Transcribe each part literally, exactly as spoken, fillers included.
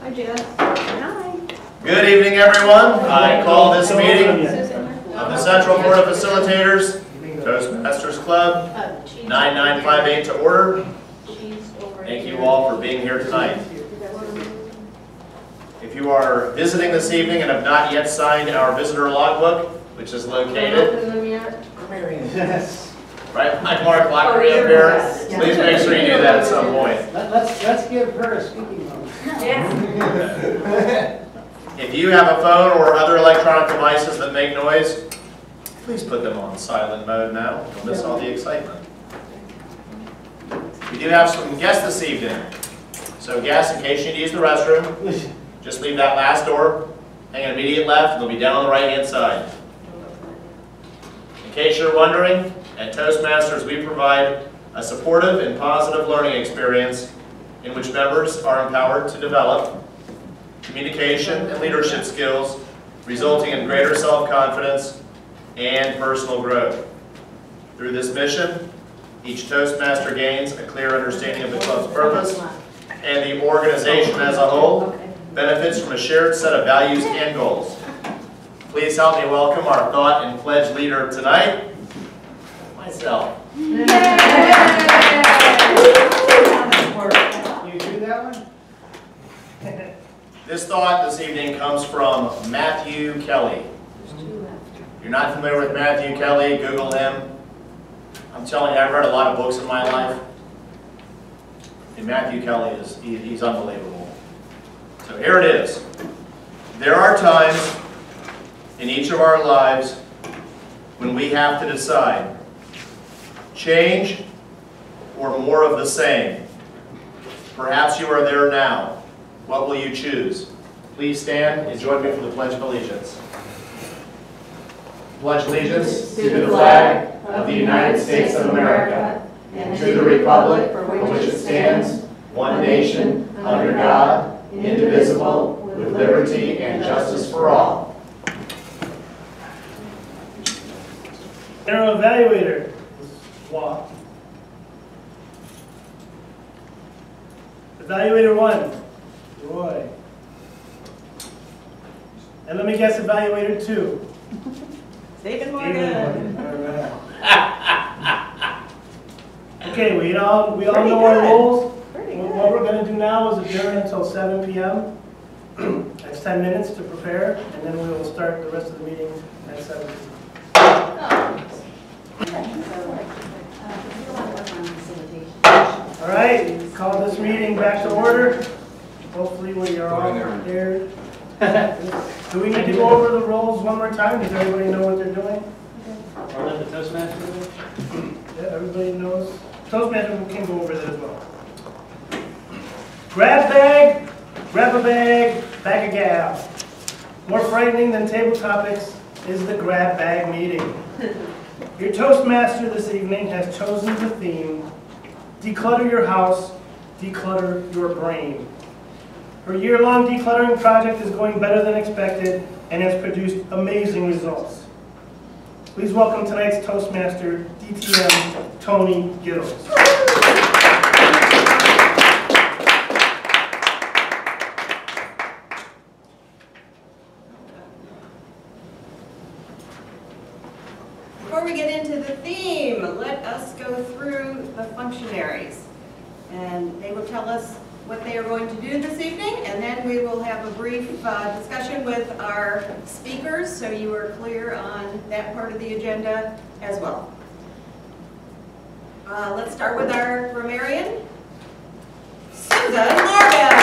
Hi, Jess. Hi. Good evening, everyone. I call this meeting of the Central Board of Facilitators, Toastmasters Club, nine nine five eight to order. Thank you all for being here tonight. If you are visiting this evening and have not yet signed our visitor logbook, which is located right behind Mark Lockery up here, please make sure you do that at some point. Let, let's let's give her a speaking moment. If you have a phone or other electronic devices that make noise, please put them on silent mode now. You'll miss all the excitement. We do have some guests this evening. So guests, in case you need to use the restroom, just leave that last door, hang an immediate left, and they'll be down on the right-hand side. In case you're wondering, at Toastmasters we provide a supportive and positive learning experience in which members are empowered to develop communication and leadership skills, resulting in greater self-confidence and personal growth. Through this mission, each Toastmaster gains a clear understanding of the club's purpose, and the organization as a whole benefits from a shared set of values and goals. Please help me welcome our thought and pledge leader tonight, myself. You do that one? This thought this evening comes from Matthew Kelly. If you're not familiar with Matthew Kelly, Google him. I'm telling you, I've read a lot of books in my life, and Matthew Kelly is he, he's unbelievable. So here it is. There are times in each of our lives when we have to decide change or more of the same. Perhaps you are there now. What will you choose? Please stand and join me for the Pledge of Allegiance. Pledge allegiance to the flag of the United States of America and to the republic for which it stands, one nation, under God, indivisible, with liberty and justice for all. General Evaluator, walk. Evaluator one, Roy. And let me guess, Evaluator two. Stephen Morgan. All right. Okay, we all we all Pretty know good. Our roles. Pretty what, what we're going to do now is adjourn until seven P M That's ten minutes to prepare, and then we will start the rest of the meeting at seven P M All right, call this meeting back to order. Hopefully we are all prepared. Do we need to go over the roles one more time? Does everybody know what they're doing? Or let the Toastmaster do it? Yeah, everybody knows. Toastmaster can go over that as well. Grab bag, grab a bag, bag a gal. More frightening than table topics is the grab bag meeting. Your Toastmaster this evening has chosen the theme, declutter your house, declutter your brain. Her year-long decluttering project is going better than expected and has produced amazing results. Please welcome tonight's Toastmaster, D T M Tony Gittles. Before we get into the theme, let us go through the functionaries. And they will tell us what they are going to do this evening, and then we will have a brief uh, discussion with our speakers, so you are clear on that part of the agenda as well. Uh, let's start with our grammarian, Susan Morgan.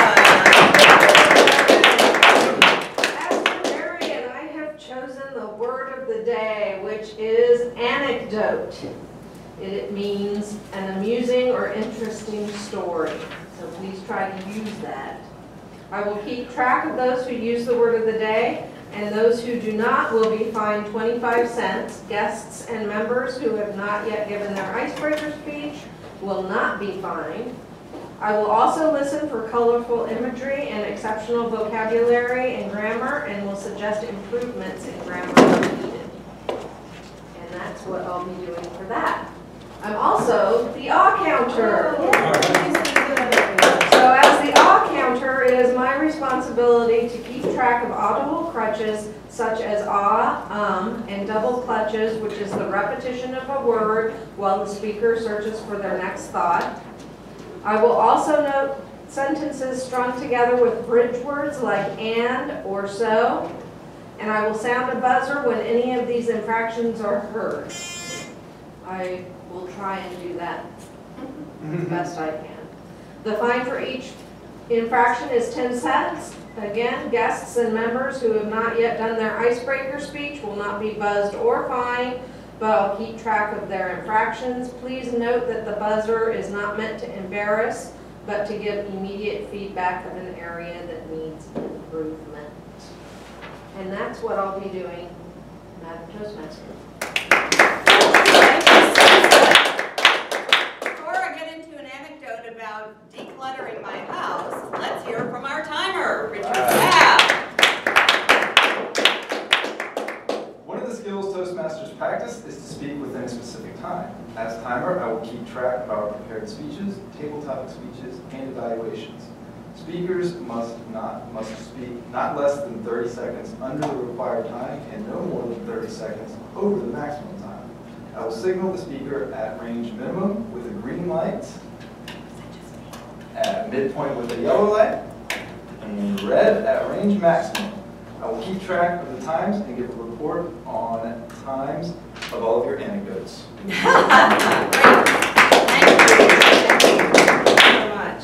As grammarian, I have chosen the word of the day, which is anecdote. It means an amusing or interesting story. So please try to use that. I will keep track of those who use the word of the day, and those who do not will be fined twenty-five cents. Guests and members who have not yet given their icebreaker speech will not be fined. I will also listen for colorful imagery and exceptional vocabulary and grammar, and will suggest improvements in grammar if needed. And that's what I'll be doing for that. I'm also the awe counter. So as the awe counter, presenter, it is my responsibility to keep track of audible crutches such as ah, um, and double clutches, which is the repetition of a word while the speaker searches for their next thought. I will also note sentences strung together with bridge words like and or so, and I will sound a buzzer when any of these infractions are heard. I will try and do that as best I can. The fine for each infraction is ten cents. Again, guests and members who have not yet done their icebreaker speech will not be buzzed or fined, but I'll keep track of their infractions. Please note that the buzzer is not meant to embarrass, but to give immediate feedback of an area that needs improvement. And that's what I'll be doing, Madam Toastmaster. Before I get into an anecdote about decluttering my house, let's hear from our timer, Richard Sapp. One of the skills Toastmasters practice is to speak within a specific time. As timer, I will keep track of our prepared speeches, table topic speeches, and evaluations. Speakers must not must speak not less than thirty seconds under the required time and no more than thirty seconds over the maximum time. I will signal the speaker at range minimum with a green light, at midpoint with a yellow light, and red at range maximum. I will keep track of the times and give a report on times of all of your anecdotes. Great. Thank you. Thank you so much.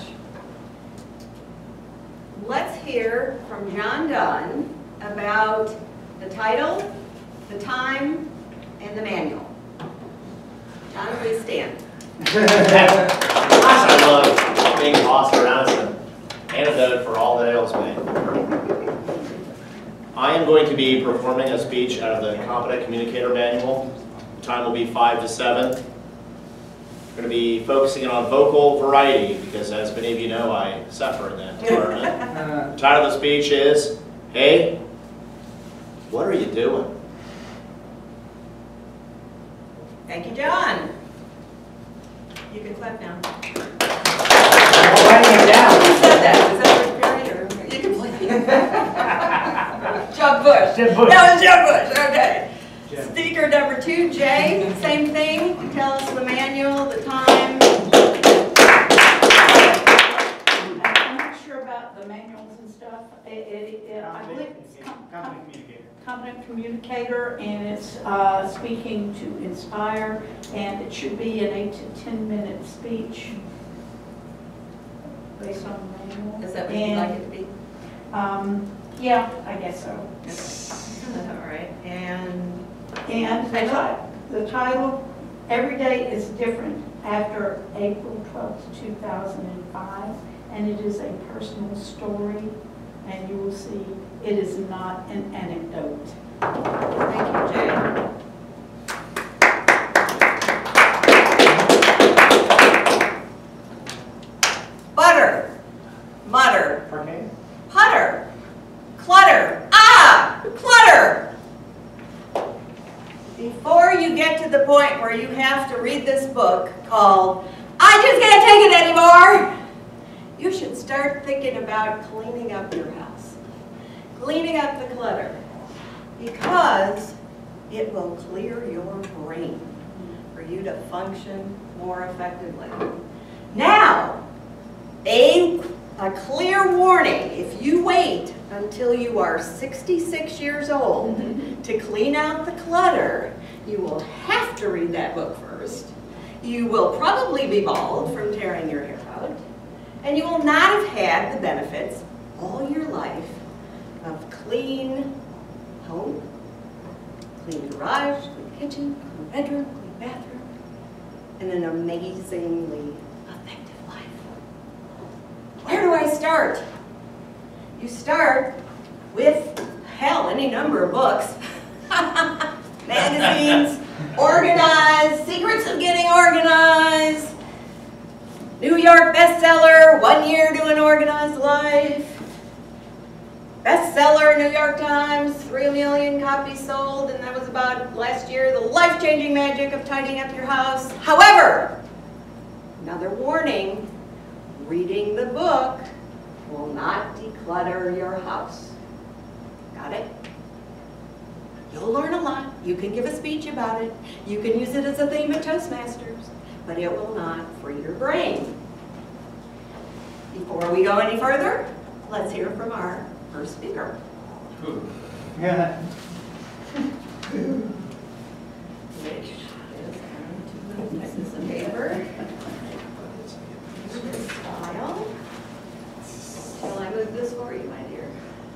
Let's hear from John Dunn about the title, the time, and the manual. John, please stand. I love being tossed around as an antidote for all that ails me. I am going to be performing a speech out of the Competent Communicator Manual. The time will be five to seven. I'm going to be focusing on vocal variety because, as many of you know, I suffer in that department. The title of the speech is, "Hey, what are you doing?" Thank you, John. You can clap now. I'm writing it down. Who said that? Was that Rick Perry or you can play? Jeb Bush. Jeb Bush. That was Jeb Bush. Okay. Jeb. Speaker number two, Jay. Same thing. Tell us the manual, the time. I'm not sure about the manuals and stuff. It, it, it, I believe it's com- com- Competent communicator. competent communicator, and it's uh, speaking to inspire, and it should be an eight to ten minute speech based on the manual. Is that what you'd like it to be? Um, yeah, I guess so. Okay. All right. And And the Title? ti- the title, every day is different after April twelfth, two thousand five, and it is a personal story, and you will see it is not an anecdote. thank you, Jay. Butter, mutter, Parquet? putter, clutter, ah, clutter. Before you get to the point where you have to read this book called I Just Can't Take It Anymore, you should start thinking about cleaning up your house, cleaning up the clutter, because it will clear your brain for you to function more effectively. Now, a, a clear warning, if you wait until you are sixty-six years old to clean out the clutter, you will have to read that book first. You will probably be bald from tearing your hair out, and you will not have had the benefits all your life of clean home, clean garage, clean kitchen, clean bedroom, clean bathroom, and an amazingly effective life. Where do I start? You start with, hell, any number of books. Magazines, Organized, Secrets of Getting Organized, New York bestseller, One Year to an Organized Life, bestseller, New York Times, three million copies sold, and that was about last year, The Life-Changing Magic of Tidying Up Your House. However, another warning, reading the book will not declutter your house. Got it? You'll learn a lot. You can give a speech about it. You can use it as a theme at Toastmasters, but it will not free your brain. Before we go any further, let's hear from our first speaker. Yeah. Which is going to pieces of paper. This file. Shall I move this for you, my dear?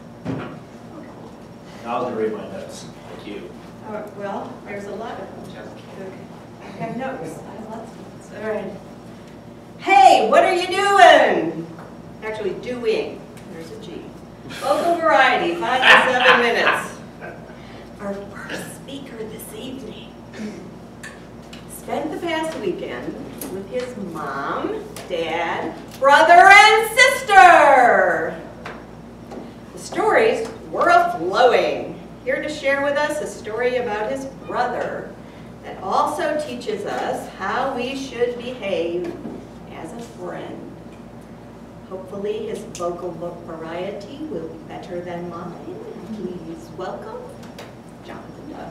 I was going to read my notes. Thank you. Uh, well, there's a lot of them. Okay. I have notes. I have lots of notes. All right. Hey, what are you doing? Actually, doing. There's a G. Vocal variety, five to seven minutes. Our first speaker this evening spent the past weekend with his mom, dad, brother, and sister. The stories were a-flowing. Here to share with us a story about his brother that also teaches us how we should behave as a friend. Hopefully his vocal variety will be better than mine. Please welcome Jonathan Dove.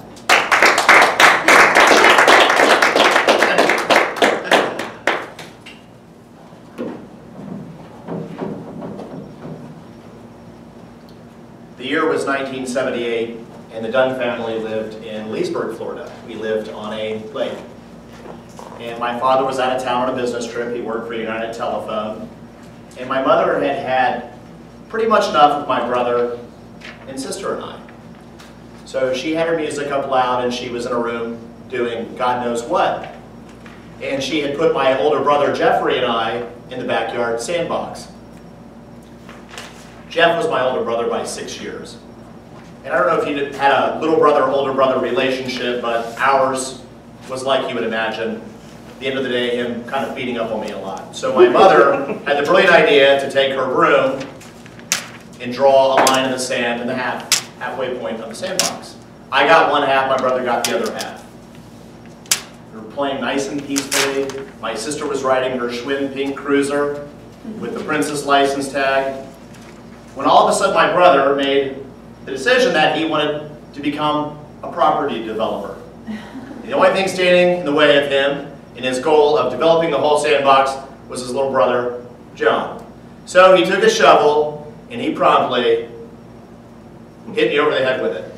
The year was nineteen seventy-eight, and the Dunn family lived in Leesburg, Florida. We lived on a lake. And my father was out of town on a business trip. He worked for United Telephone. And my mother had had pretty much enough of my brother and sister and I. So she had her music up loud, and she was in a room doing God knows what. And she had put my older brother Jeffrey and I in the backyard sandbox. Jeff was my older brother by six years. And I don't know if you had a little brother, older brother relationship, but ours was like you would imagine. At the end of the day, him kind of beating up on me a lot. So my mother had the brilliant idea to take her broom and draw a line in the sand in the half, halfway point of the sandbox. I got one half, my brother got the other half. We were playing nice and peacefully. My sister was riding her Schwinn pink cruiser with the Princess license tag, when all of a sudden my brother made the decision that he wanted to become a property developer. The only thing standing in the way of him in his goal of developing the whole sandbox was his little brother, John. So he took a shovel and he promptly hit me over the head with it.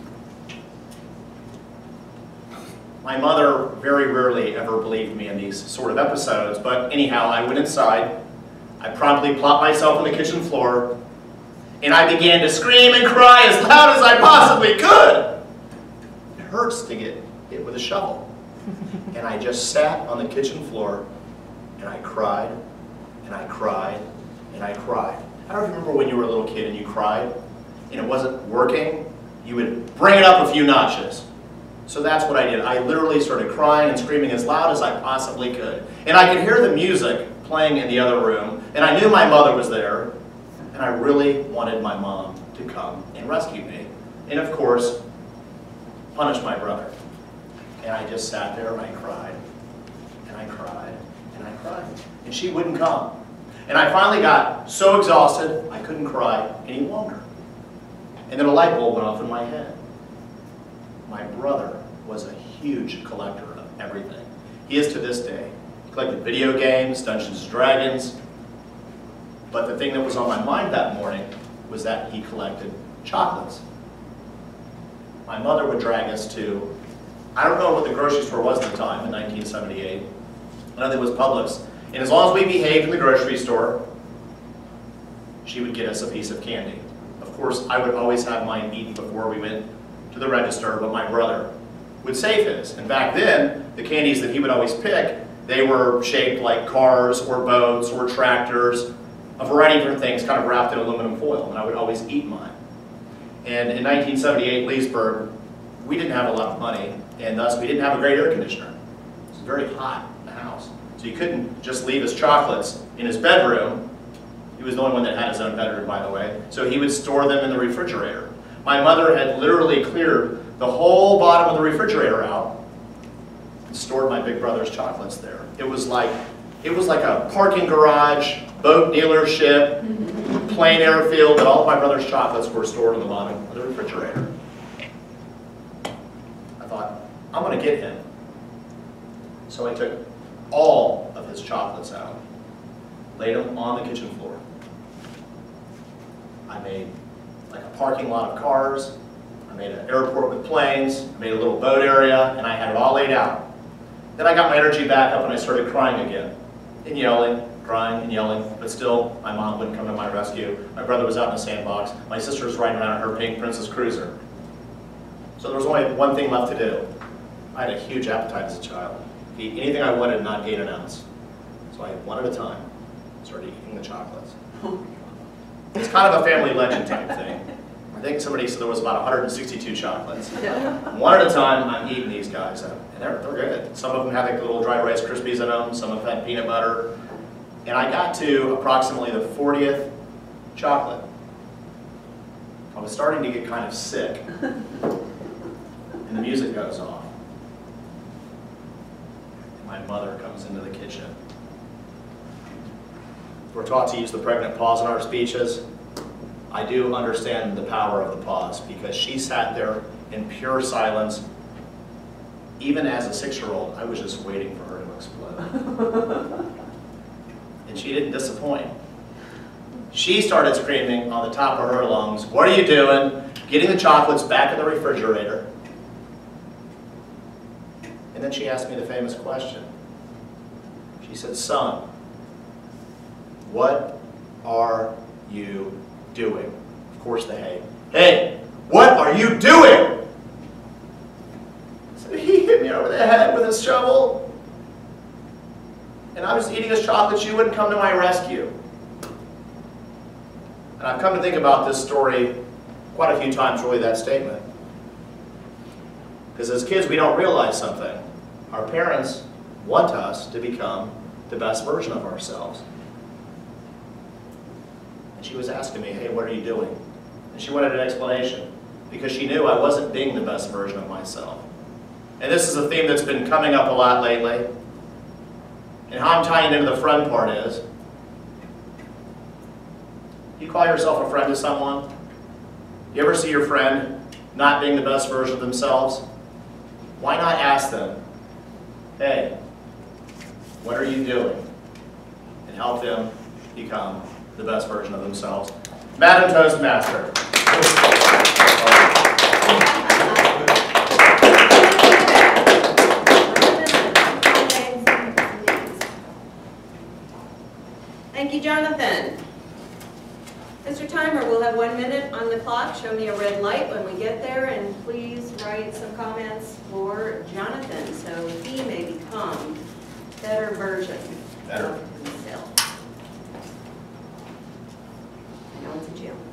My mother very rarely ever believed me in these sort of episodes, but anyhow, I went inside, I promptly plopped myself on the kitchen floor, and I began to scream and cry as loud as I possibly could. It hurts to get hit with a shovel. And I just sat on the kitchen floor, and I cried, and I cried, and I cried. I don't remember when you were a little kid and you cried, and it wasn't working, you would bring it up a few notches. So that's what I did. I literally started crying and screaming as loud as I possibly could. And I could hear the music playing in the other room, and I knew my mother was there, and I really wanted my mom to come and rescue me. And of course, punish my brother. And I just sat there and I cried, and I cried, and I cried. And she wouldn't come. And I finally got so exhausted, I couldn't cry any longer. And then a light bulb went off in my head. My brother was a huge collector of everything. He is to this day. He collected video games, Dungeons and Dragons. But the thing that was on my mind that morning was that he collected chocolates. My mother would drag us to, I don't know what the grocery store was at the time in nineteen seventy-eight. I know there was Publix. And as long as we behaved in the grocery store, she would get us a piece of candy. Of course, I would always have mine eaten before we went to the register, but my brother would save his. And back then, the candies that he would always pick, they were shaped like cars or boats or tractors, a variety of different things kind of wrapped in aluminum foil, and I would always eat mine. And in nineteen seventy-eight, Leesburg, we didn't have a lot of money, and thus we didn't have a great air conditioner. It was very hot in the house. So you couldn't just leave his chocolates in his bedroom. He was the only one that had his own bedroom, by the way. So he would store them in the refrigerator. My mother had literally cleared the whole bottom of the refrigerator out and stored my big brother's chocolates there. It was like, it was like a parking garage, boat dealership, plain airfield, and all of my brother's chocolates were stored in the bottom of the refrigerator. I thought, I'm going to get him. So I took all of his chocolates out, laid them on the kitchen floor. I made like a parking lot of cars. I made an airport with planes. I made a little boat area, and I had it all laid out. Then I got my energy back up and I started crying again, and yelling, crying and yelling, but still my mom wouldn't come to my rescue. My brother was out in the sandbox. My sister was riding around in her pink Princess Cruiser. So there was only one thing left to do. I had a huge appetite as a child. Eat anything I wanted and not gain an ounce. So I, one at a time, started eating the chocolates. It's kind of a family legend type thing. I think somebody said there was about one hundred sixty-two chocolates. One at a time, I'm eating these guys, and they're, they're good. Some of them have like little dry Rice Krispies in them, some of them had peanut butter. And I got to approximately the fortieth chocolate. I was starting to get kind of sick, and the music goes off. And my mother comes into the kitchen. We're taught to use the pregnant pause in our speeches. I do understand the power of the pause, because she sat there in pure silence. Even as a six-year-old, I was just waiting for her to explode. And she didn't disappoint. She started screaming on the top of her lungs, "What are you doing? Getting the chocolates back in the refrigerator." And then she asked me the famous question. She said, "Son, what are you doing?" Of course the hey. "Hey, what are you doing?" So he hit me over the head with his shovel. And I was eating his chocolates, you wouldn't come to my rescue. And I've come to think about this story quite a few times, really, that statement. Because as kids, we don't realize something. Our parents want us to become the best version of ourselves. And she was asking me, "Hey, what are you doing?" And she wanted an explanation, because she knew I wasn't being the best version of myself. And this is a theme that's been coming up a lot lately. And how I'm tying into the friend part is, you call yourself a friend to someone? You ever see your friend not being the best version of themselves? Why not ask them, "Hey, what are you doing?" And help them become the best version of themselves. Madam Toastmaster. Thank you, Jonathan. Mister Timer, we'll have one minute on the clock. Show me a red light when we get there, and please write some comments for Jonathan so he may become a better version Better. of himself. I know it's a challenge.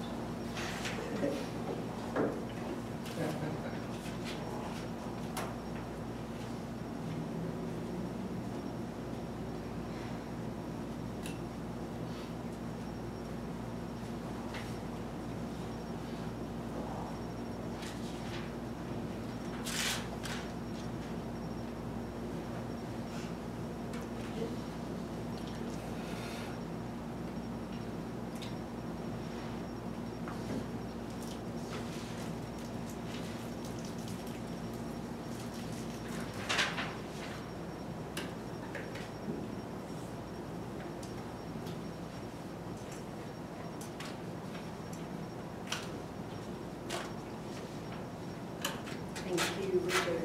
Thank you, Richard.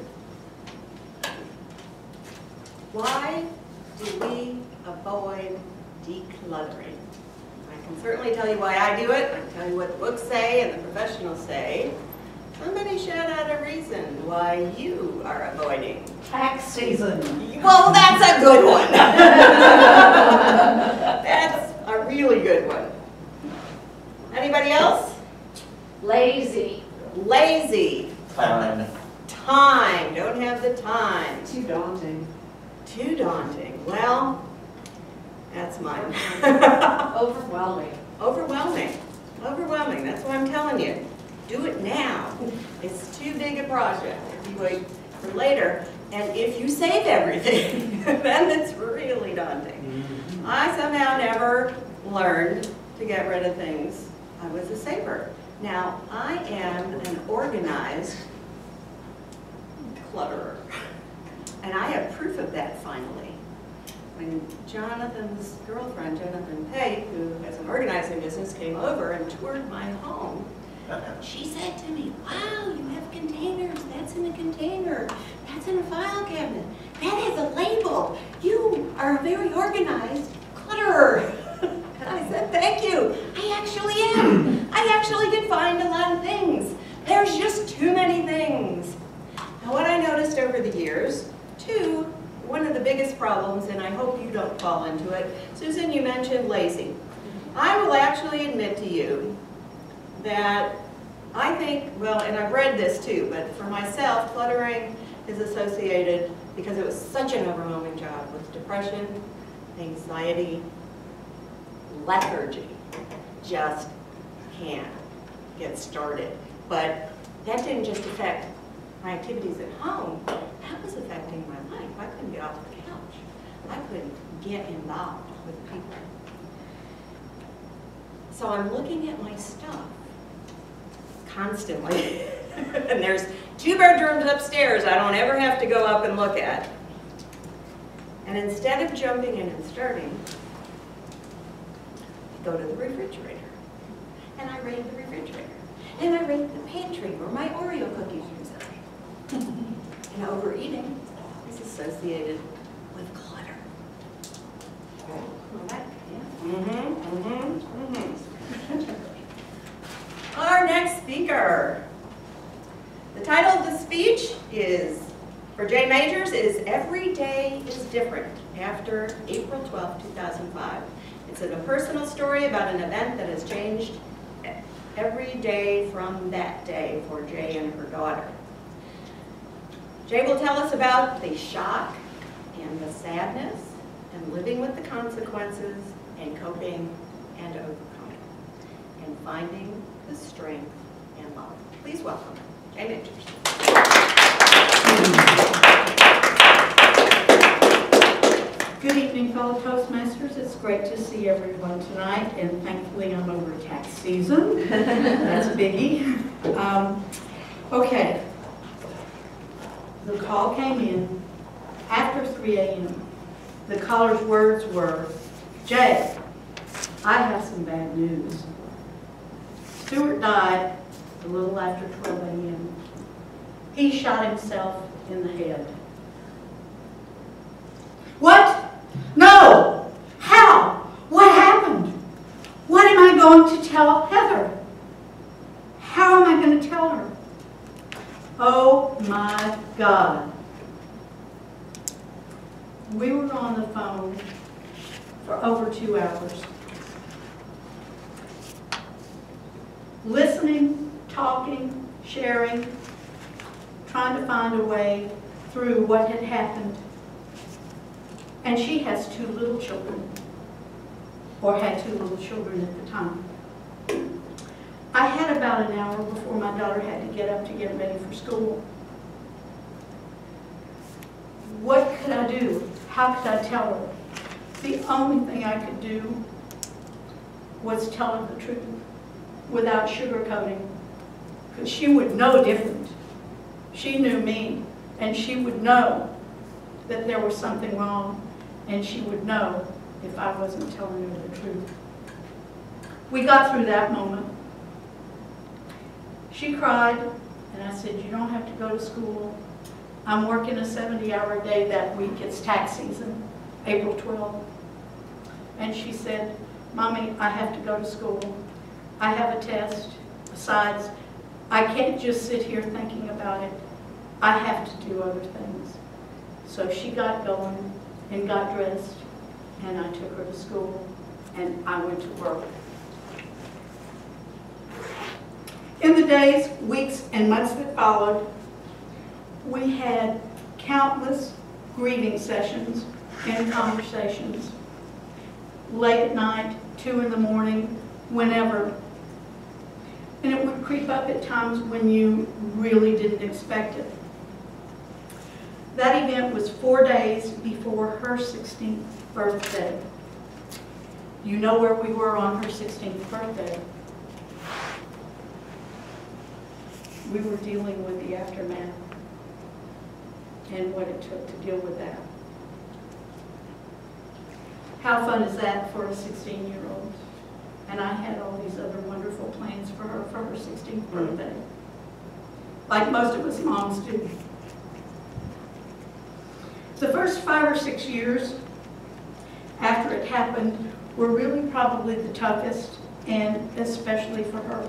Why do we avoid decluttering? I can certainly tell you why I do it. I can tell you what the books say and the professionals say. Somebody shout out a reason why you are avoiding. Tax season. Well, that's a good one. That's a really good one. Anybody else? Lazy. Lazy. Time. Time. Don't have the time. Too daunting. Too daunting. Well, that's mine. Overwhelming. Overwhelming. Overwhelming. That's what I'm telling you. Do it now. It's too big a project if you wait for later. And if you save everything, then it's really daunting. I somehow never learned to get rid of things, I was a saver. Now, I am an organized clutterer, and I have proof of that finally. When Jonathan's girlfriend, Jonathan Pate, who has an organizing business, came over and toured my home, she said to me, wow, you have containers, that's in a container, that's in a file cabinet, that has a label. You are a very organized clutterer. And I said, thank you, I actually am. I actually can find a lot of things. There's just too many things. Now what I noticed over the years, too, one of the biggest problems, and I hope you don't fall into it, Susan, you mentioned lazy. I will actually admit to you that I think, well, and I've read this too, but for myself, cluttering is associated, because it was such an overwhelming job, with depression, anxiety, lethargy. Just can't get started. But that didn't just affect my activities at home, that was affecting my life. I couldn't get off the couch. I couldn't get involved with people. So I'm looking at my stuff constantly. And there's two bedrooms upstairs I don't ever have to go up and look at. And instead of jumping in and starting, I go to the refrigerator. And I raid the refrigerator. And I raid the pantry where my Oreo cookies reside. And overeating is associated with clutter. Well, that, yeah. Mm-hmm, mm-hmm, mm-hmm. Our next speaker. The title of the speech is, for Jay Majors, is Every Day is Different, after April twelfth, two thousand five. It's a personal story about an event that has changed every day from that day for Jay and her daughter. Jay will tell us about the shock and the sadness and living with the consequences and coping and overcoming and finding the strength and love. Please welcome Jay Majors. Good evening, fellow Toastmasters. It's great to see everyone tonight, and thankfully I'm over tax season. That's a biggie. Um, okay. The call came in after three A M The caller's words were, Jay, I have some bad news. Stuart died a little after twelve A M He shot himself in the head. What? No! How? What happened? What am I going to tell Heather? How am I going to tell her? Oh my God. We were on the phone for over two hours. Listening, talking, sharing, trying to find a way through what had happened. And she has two little children, or had two little children at the time. I had about an hour before my daughter had to get up to get ready for school. What could I do? How could I tell her? The only thing I could do was tell her the truth without sugarcoating, because she would know different. She knew me, and she would know that there was something wrong, and she would know if I wasn't telling her the truth. We got through that moment. She cried, and I said, you don't have to go to school. I'm working a seventy hour day that week. It's tax season, April twelfth. And she said, Mommy, I have to go to school. I have a test. Besides, I can't just sit here thinking about it. I have to do other things. So she got going and got dressed, and I took her to school, and I went to work. In the days, weeks, and months that followed, we had countless grieving sessions and conversations. Late at night, two in the morning, whenever. And it would creep up at times when you really didn't expect it. That event was four days before her sixteenth birthday. You know where we were on her sixteenth birthday. We were dealing with the aftermath and what it took to deal with that. How fun is that for a sixteen-year-old? And I had all these other wonderful plans for her for her sixteenth birthday, like most of us moms do. The first five or six years after it happened were really probably the toughest, and especially for her.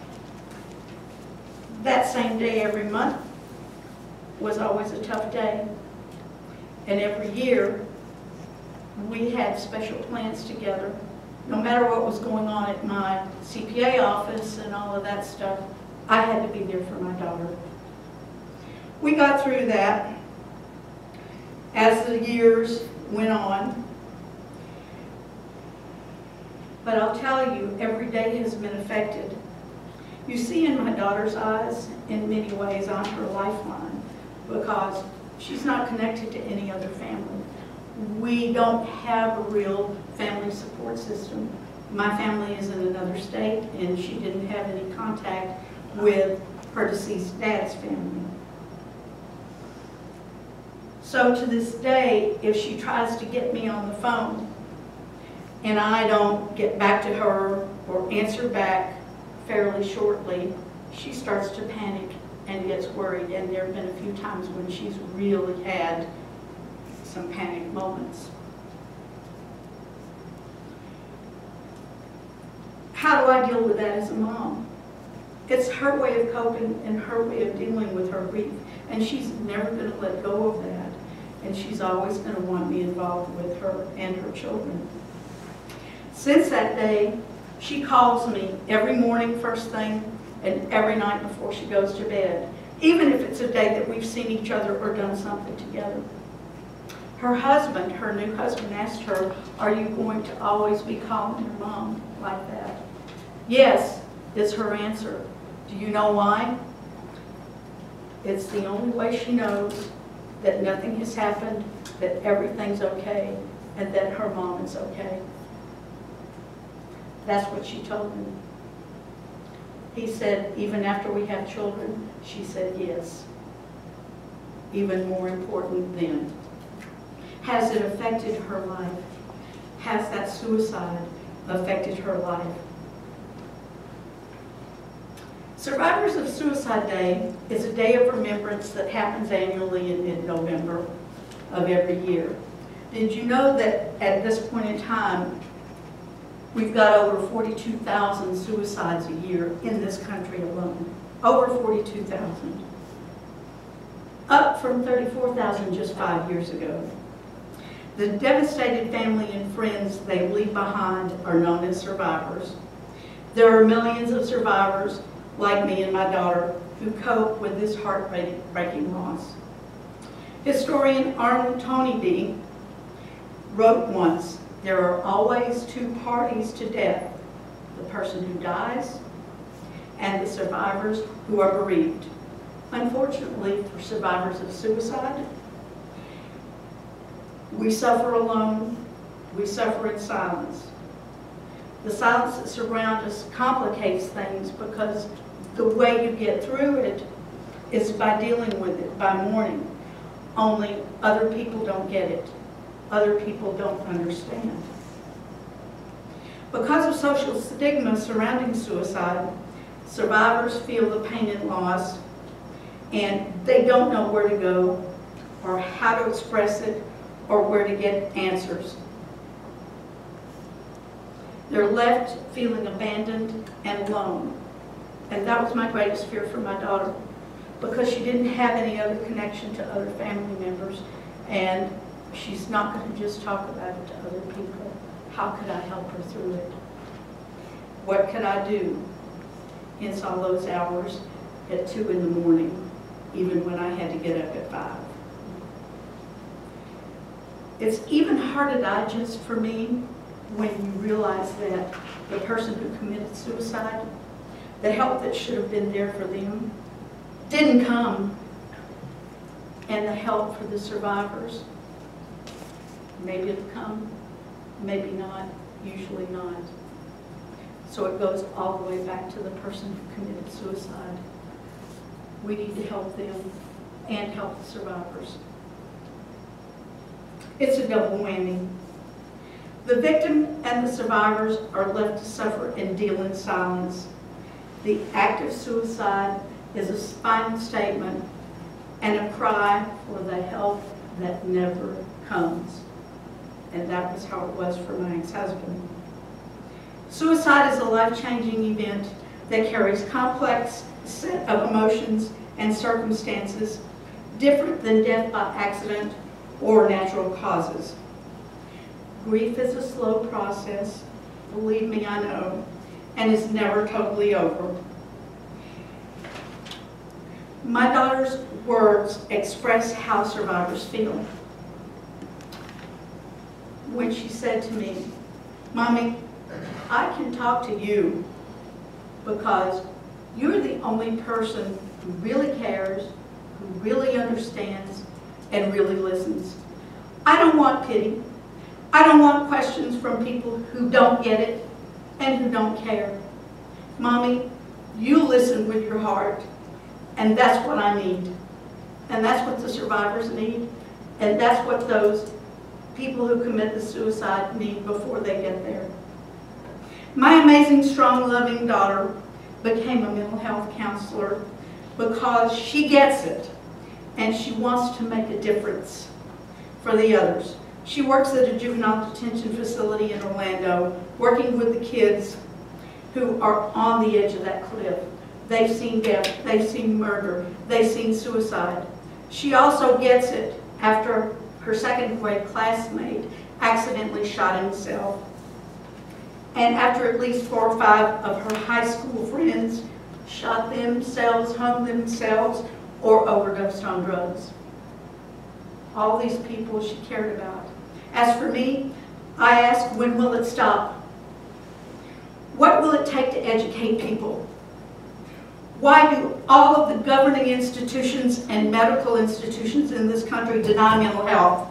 That same day every month was always a tough day. And every year, we had special plans together. No matter what was going on at my C P A office and all of that stuff, I had to be there for my daughter. We got through that as the years went on. But I'll tell you, every day has been affected. You see in my daughter's eyes, in many ways, I'm her lifeline, because she's not connected to any other family. We don't have a real family support system. My family is in another state, and she didn't have any contact with her deceased dad's family. So to this day, if she tries to get me on the phone, and I don't get back to her or answer back fairly shortly, she starts to panic and gets worried. And there have been a few times when she's really had some panic moments. How do I deal with that as a mom? It's her way of coping and her way of dealing with her grief. And she's never going to let go of that. And she's always going to want me involved with her and her children. Since that day, she calls me every morning first thing and every night before she goes to bed, even if it's a day that we've seen each other or done something together. Her husband, her new husband, asked her, "Are you going to always be calling your mom like that?" "Yes," is her answer. Do you know why? It's the only way she knows that nothing has happened, that everything's okay, and that her mom is okay. That's what she told me. He said, even after we have children, she said yes. Even more important then. Has it affected her life? Has that suicide affected her life? Survivors of Suicide Day is a day of remembrance that happens annually in mid-November of every year. Did you know that at this point in time, we've got over forty-two thousand suicides a year in this country alone? Over forty-two thousand. Up from thirty-four thousand just five years ago. The devastated family and friends they leave behind are known as survivors. There are millions of survivors like me and my daughter who cope with this heartbreaking loss. Historian Arnold Toynbee wrote once, "There are always two parties to death, the person who dies and the survivors who are bereaved." Unfortunately, for survivors of suicide, we suffer alone, we suffer in silence. The silence that surrounds us complicates things because the way you get through it is by dealing with it, by mourning. Only other people don't get it. Other people don't understand. Because of social stigma surrounding suicide, survivors feel the pain and loss, and they don't know where to go or how to express it or where to get answers. They're left feeling abandoned and alone. And that was my greatest fear for my daughter, because she didn't have any other connection to other family members, and she's not going to just talk about it to other people. How could I help her through it? What could I do? Hence all those hours at two in the morning, even when I had to get up at five. It's even hard to digest for me when you realize that the person who committed suicide, the help that should have been there for them, didn't come, and the help for the survivors, maybe it'll come, maybe not. usually not. So it goes all the way back to the person who committed suicide. We need to help them and help the survivors. It's a double whammy. The victim and the survivors are left to suffer and deal in silence. The act of suicide is a final statement and a cry for the help that never comes. And that was how it was for my ex-husband. Suicide is a life-changing event that carries complex set of emotions and circumstances different than death by accident or natural causes. Grief is a slow process, believe me, I know, and is never totally over. My daughter's words express how survivors feel. When she said to me, "Mommy, I can talk to you because you're the only person who really cares, who really understands, and really listens. I don't want pity. I don't want questions from people who don't get it and who don't care. Mommy, you listen with your heart, and that's what I need. And that's what the survivors need, and that's what those people who commit the suicide need before they get there." My amazing, strong, loving daughter became a mental health counselor because she gets it and she wants to make a difference for the others. She works at a juvenile detention facility in Orlando, working with the kids who are on the edge of that cliff. They've seen death, they've seen murder, they've seen suicide. She also gets it after her second grade classmate accidentally shot himself. And after at least four or five of her high school friends shot themselves, hung themselves, or overdosed on drugs. All these people she cared about. As for me, I ask, when will it stop? What will it take to educate people? Why do all of the governing institutions and medical institutions in this country deny mental health?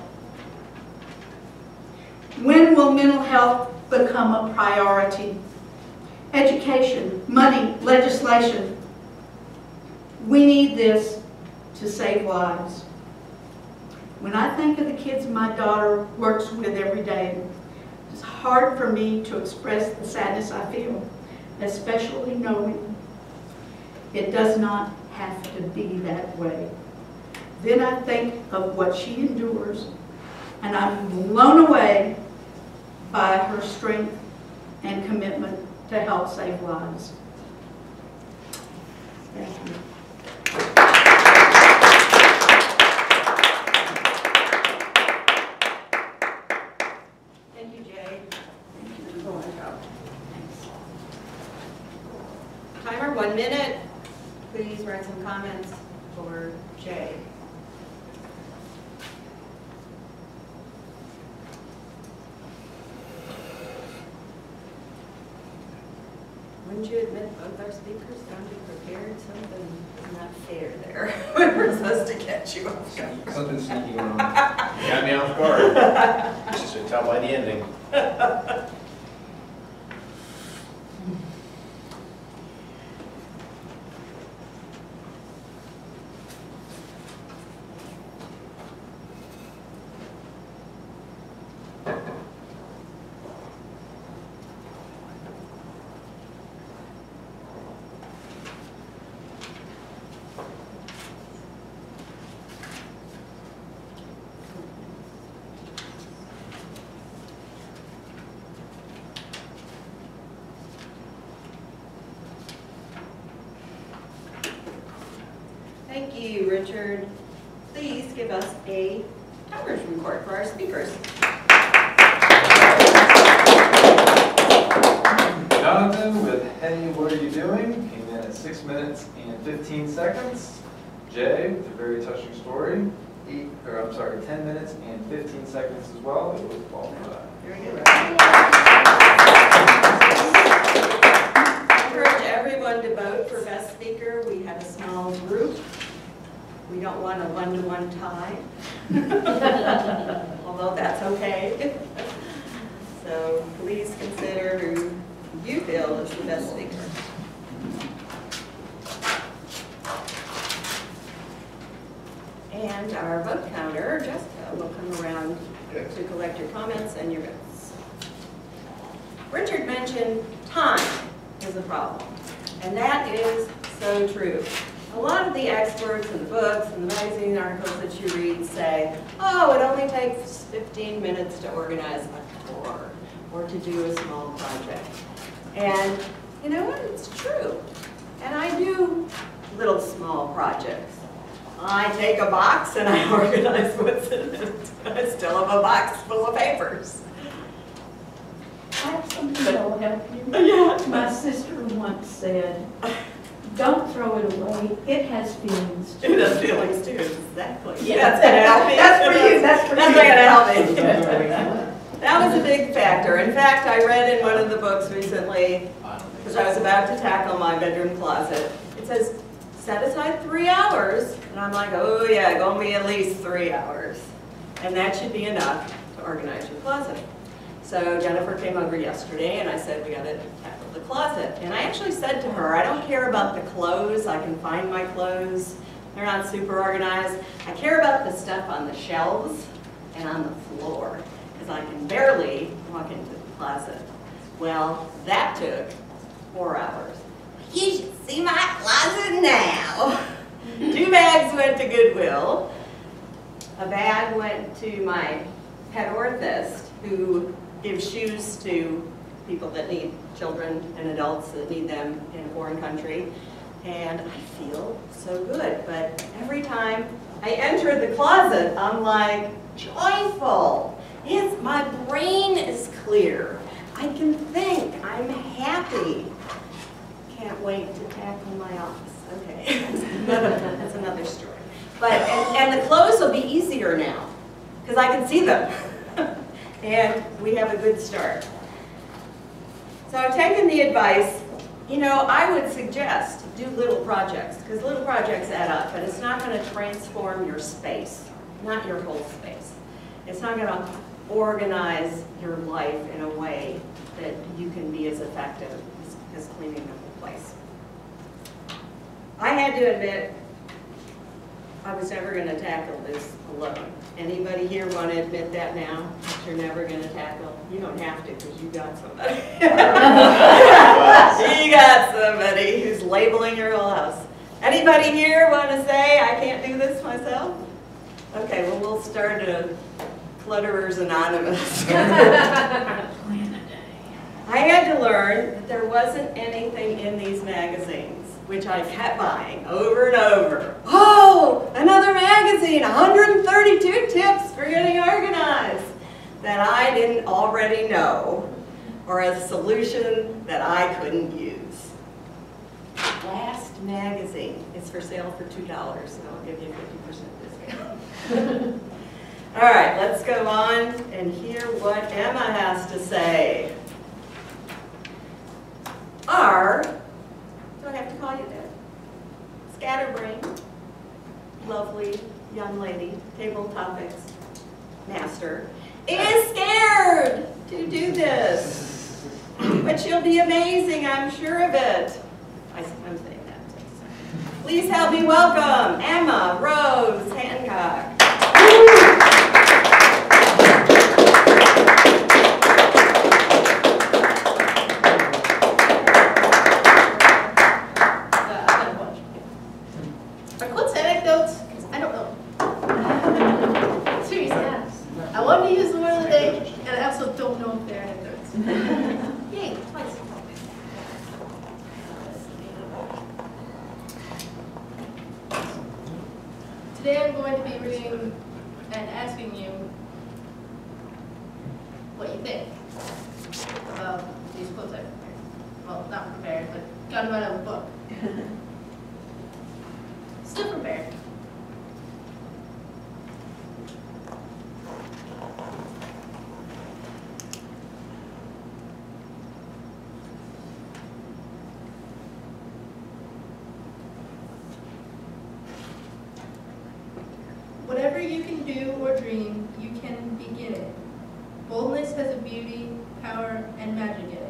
When will mental health become a priority? Education, money, legislation. We need this to save lives. When I think of the kids my daughter works with every day, it's hard for me to express the sadness I feel, especially knowing it does not have to be that way. Then I think of what she endures, and I'm blown away by her strength and commitment to help save lives. Thank you. Thank you, Jay. Oh, my God. Timer, one minute. Please write some comments for Jay. Wouldn't you admit both our speakers sounded prepared? Something is not fair there. We're supposed to catch you off guard. Something sneaky going on. Got me off guard. Just to tell by the ending. Thank you, Richard. Please give us a timers report for our speakers. Jonathan with Hey, What Are You Doing? Came in at six minutes and fifteen seconds. Jay with a very touching story. Eight, or I'm sorry, ten minutes and fifteen seconds as well. It was qualified. Very good. I encourage everyone to vote for Best Speaker. We have a small group. We don't want a one-to-one tie, although that's okay. So please consider who you feel is the best speaker. And our vote counter, Jessica, will come around to collect your comments and your votes. Richard mentioned time is a problem, and that is so true. A lot of the experts in the books and the magazine articles that you read say, oh, it only takes fifteen minutes to organize a tour or to do a small project. And you know what? It's true. And I do little small projects. I take a box and I organize what's in it. I still have a box full of papers. I have something that will help you. Yeah. My sister once said, don't throw it away, it has feelings too. It has feelings too, exactly. Yeah. That's gonna help me. That's for you, that's for That's you. gonna help me. That was a big factor. In fact, I read in one of the books recently, because I was about to tackle my bedroom closet, it says, set aside three hours. And I'm like, oh yeah, gonna be at least three hours. And that should be enough to organize your closet. So Jennifer came over yesterday and I said, we gotta tackle the closet. And I actually said to her, I don't care about the clothes. I can find my clothes. They're not super organized. I care about the stuff on the shelves and on the floor, because I can barely walk into the closet. Well, that took four hours. You should see my closet now. Two bags went to Goodwill. A bag went to my pet orthist, who gives shoes to people that need children and adults that need them in a foreign country. And I feel so good. But every time I enter the closet, I'm like joyful. It's, my brain is clear. I can think. I'm happy. Can't wait to tackle my office. Okay, that's another story. But and, and the clothes will be easier now because I can see them, and we have a good start. So I've taken the advice. You know, I would suggest do little projects because little projects add up, but it's not going to transform your space, not your whole space. It's not going to organize your life in a way that you can be as effective as, as cleaning the whole place. I had to admit, I was never going to tackle this alone. Anybody here want to admit that now? That you're never going to tackle? You don't have to because you got somebody. You got somebody who's labeling your whole house. Anybody here want to say, I can't do this myself? Okay, well, we'll start a Clutterers Anonymous. I had to learn that there wasn't anything in these magazines, which I kept buying over and over. Oh, another magazine, one hundred thirty-two tips for getting organized, that I didn't already know, or a solution that I couldn't use. Last magazine is for sale for two dollars, so I'll give you a fifty percent discount. All right, let's go on and hear what Emma has to say. Our, do I have to call you that? Scatterbrain, lovely young lady, table topics master, is scared to do this. But she'll be amazing, I'm sure of it. I, I'm saying that. Please help me welcome Emma Rose Hancock. Today I'm going to be reading and asking you what you think about these quotes I prepared. Well, not prepared, but got them out of a book. Still prepared. Whatever you can do or dream, you can begin it. Boldness has a beauty, power, and magic in it.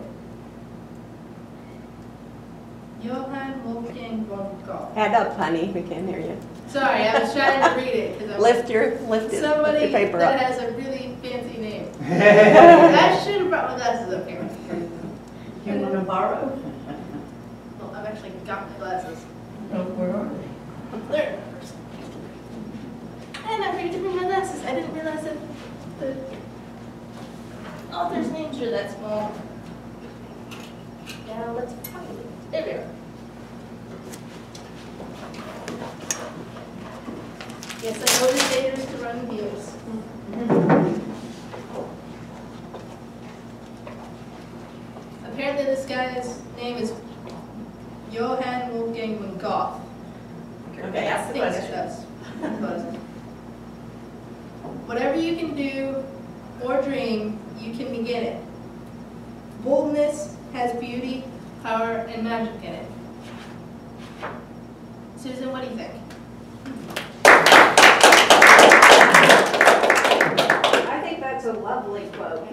Johann Wolfgang von Goethe. Hand up, honey, we can't hear you. Sorry, I was trying to read it because I'm Lift your, lift it, lift your somebody paper that up. has a really fancy name. I should have brought my glasses up here. You want to borrow? Well, I've actually got my glasses. Oh, where are they? There. And I forget to bring my glasses. I didn't realize that the author's names are that small. Now let's find it. There we are. Yes, I know it's dangerous to run heels. Apparently this guy's name is Johann Wolfgang von Goethe. Okay, ask the I think question. that's buzz. Whatever you can do or dream, you can begin it. Boldness has beauty, power, and magic in it. Susan, what do you think? I think that's a lovely quote.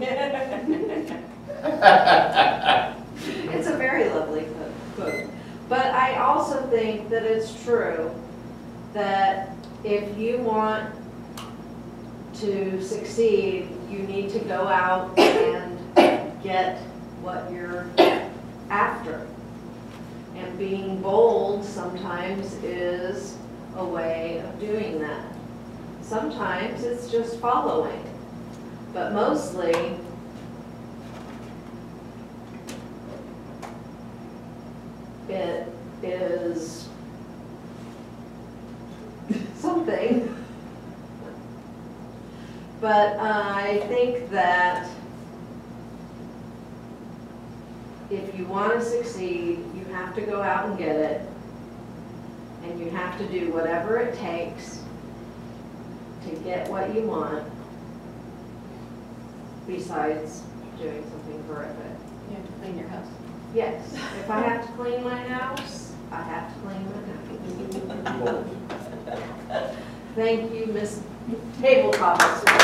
It's a very lovely quote. But I also think that it's true that if you want to succeed, you need to go out and get what you're after. And being bold sometimes is a way of doing that. Sometimes it's just following, but mostly it is something. But I think that if you want to succeed, you have to go out and get it, and you have to do whatever it takes to get what you want, besides doing something horrific. You have to clean your house. Yes, if I have to clean my house, I have to clean my house. Thank you, Miss Tabletop.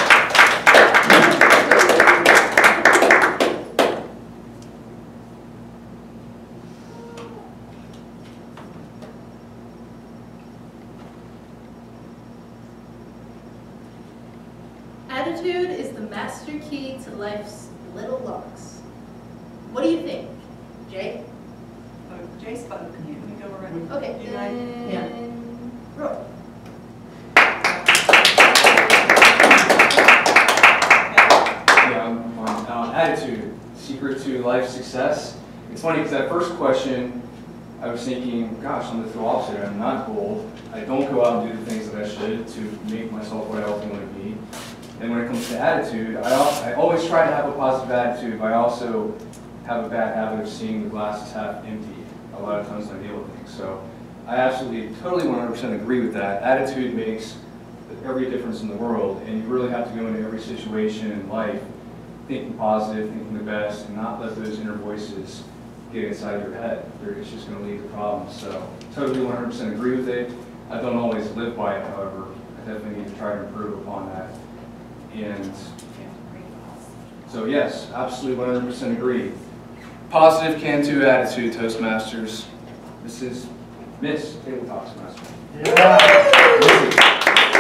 Attitude is the master key to life's little locks. What do you think, Jay? Oh, Jay spoke. Can we go around? Okay, You like- then Roy. Yeah, I'm on uh, attitude, secret to life success. It's funny because that first question, I was thinking, gosh, I'm the total opposite. I'm not bold. I don't go out and do the things that I should to make myself what I ultimately want to be. And when it comes to attitude, I, al I always try to have a positive attitude, but I also have a bad habit of seeing the glass half empty a lot of times when I deal with things. So I absolutely, totally one hundred percent agree with that. Attitude makes every difference in the world, and you really have to go into every situation in life thinking positive, thinking the best, and not let those inner voices get inside your head. It's just going to lead to problems. So totally one hundred percent agree with it. I don't always live by it, however. I definitely need to try to improve upon that. And so yes, absolutely one hundred percent agree. Positive can-do attitude, Toastmasters. This is Miss Tabletop Toastmaster. Yeah.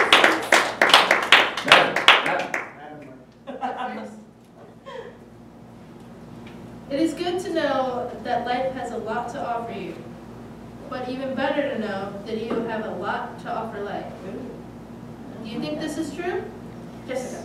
It is good to know that life has a lot to offer you, but even better to know that you have a lot to offer life. Do you think this is true? Jessica.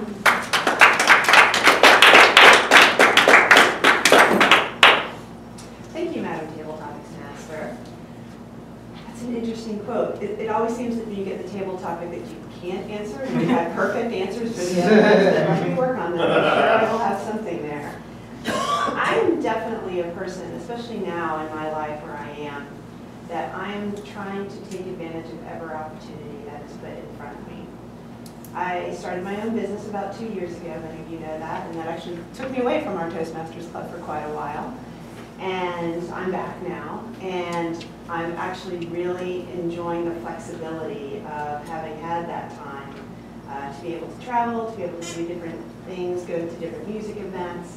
Thank you, Madam Table Topics Master. That's an interesting quote. It, it always seems that when you get the table topic that you can't answer, and you have perfect answers for the other ones, that let me work on them. I'm sure I will have something there. I am definitely a person, especially now in my life where I am, that I am trying to take advantage of every opportunity that is put in front of me. I started my own business about two years ago, many of you know that, and that actually took me away from our Toastmasters Club for quite a while. And I'm back now, and I'm actually really enjoying the flexibility of having had that time uh, to be able to travel, to be able to do different things, go to different music events,